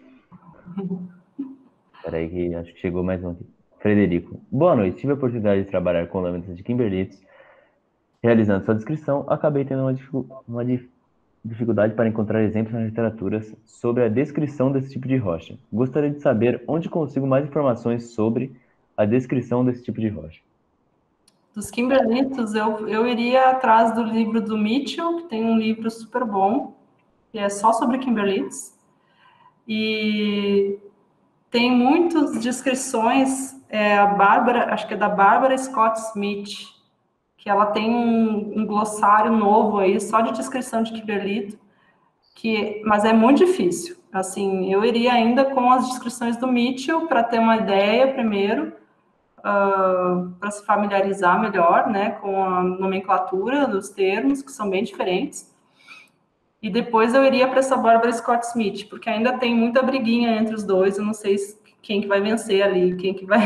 Peraí que acho que chegou mais um aqui. Frederico. Boa noite. Tive a oportunidade de trabalhar com lâminas de kimberlites. Realizando sua descrição, acabei tendo uma dificuldade para encontrar exemplos na literatura sobre a descrição desse tipo de rocha. Gostaria de saber onde consigo mais informações sobre a descrição desse tipo de rocha. Dos kimberlitos, eu iria atrás do livro do Mitchell, que tem um livro super bom, que é só sobre kimberlitos. E tem muitas descrições, a Bárbara, acho que é da Bárbara Scott Smith, que ela tem um glossário novo aí, só de descrição de kimberlito, mas é muito difícil. Assim, eu iria ainda com as descrições do Mitchell para ter uma ideia primeiro, para se familiarizar melhor, né, com a nomenclatura dos termos, que são bem diferentes. E depois eu iria para essa Barbara Scott Smith, porque ainda tem muita briguinha entre os dois, eu não sei quem que vai vencer ali, quem que vai...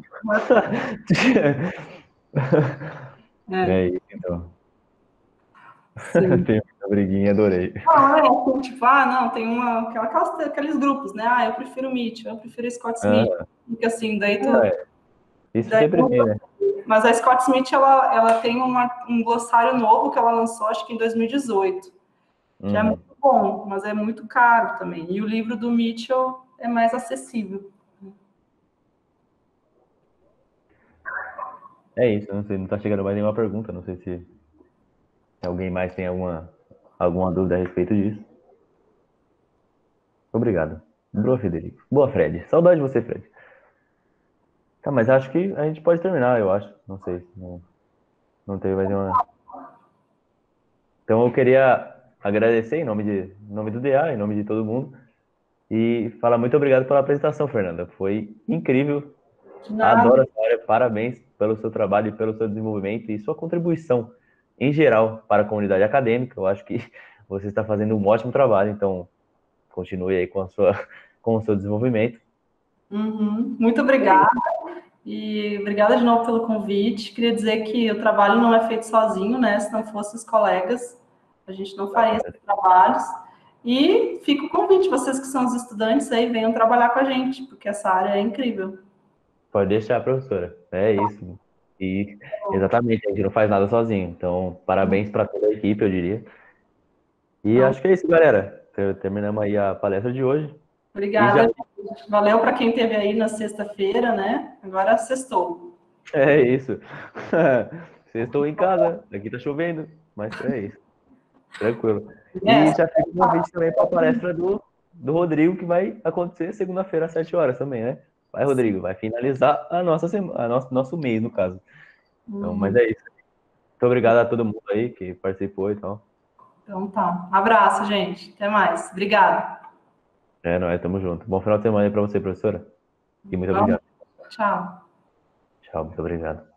É isso, então. Sim. Tem muita briguinha, adorei. Não, assim, tipo, não, tem aqueles grupos, né? Eu prefiro o Mitchell, eu prefiro a Scott Smith. Ah, Fica assim, daí tu... isso sempre tem, né? Mas a Scott Smith, ela tem um glossário novo que ela lançou, acho que em 2018. Que é muito Uhum. bom, mas é muito caro também. E o livro do Mitchell é mais acessível. É isso, não sei, não tá chegando mais nenhuma pergunta, não sei se alguém mais tem alguma dúvida a respeito disso. Obrigado. Boa, Frederico. Boa, Fred. Saudade de você, Fred. Tá, mas acho que a gente pode terminar, eu acho. Não sei. Não teve mais nenhuma. Então eu queria agradecer em nome do DA, em nome de todo mundo, e falar muito obrigado pela apresentação, Fernanda. Foi incrível. De nada. Adoro essa área. Parabéns pelo seu trabalho e pelo seu desenvolvimento e sua contribuição em geral para a comunidade acadêmica. Eu acho que você está fazendo um ótimo trabalho, então continue aí com o seu desenvolvimento. Uhum. Muito obrigada. E obrigada de novo pelo convite. Queria dizer que o trabalho não é feito sozinho, né? Se não fossem os colegas, a gente não faria esses trabalhos. E fica o convite, vocês que são os estudantes aí, venham trabalhar com a gente, porque essa área é incrível. Pode deixar, professora. É isso. E exatamente, a gente não faz nada sozinho. Então, parabéns para toda a equipe, eu diria. E Então, acho que é isso, galera. Terminamos aí a palestra de hoje. E já obrigada. Valeu para quem esteve aí na sexta-feira, né? Agora sextou. é isso. Vocês estão em casa, aqui tá chovendo, mas é isso. Tranquilo. É, E já fica o convite também para a palestra do Rodrigo, que vai acontecer segunda-feira às 7 horas também, né? Vai, Rodrigo, vai finalizar a nossa semana, nosso mês, no caso. Então, mas é isso. Muito obrigado a todo mundo aí que participou e tal. então tá. Abraço, gente. Até mais. Obrigada. É, nóis, tamo junto. Bom final de semana aí pra você, professora. E muito obrigado. Tchau. Tchau, muito obrigado.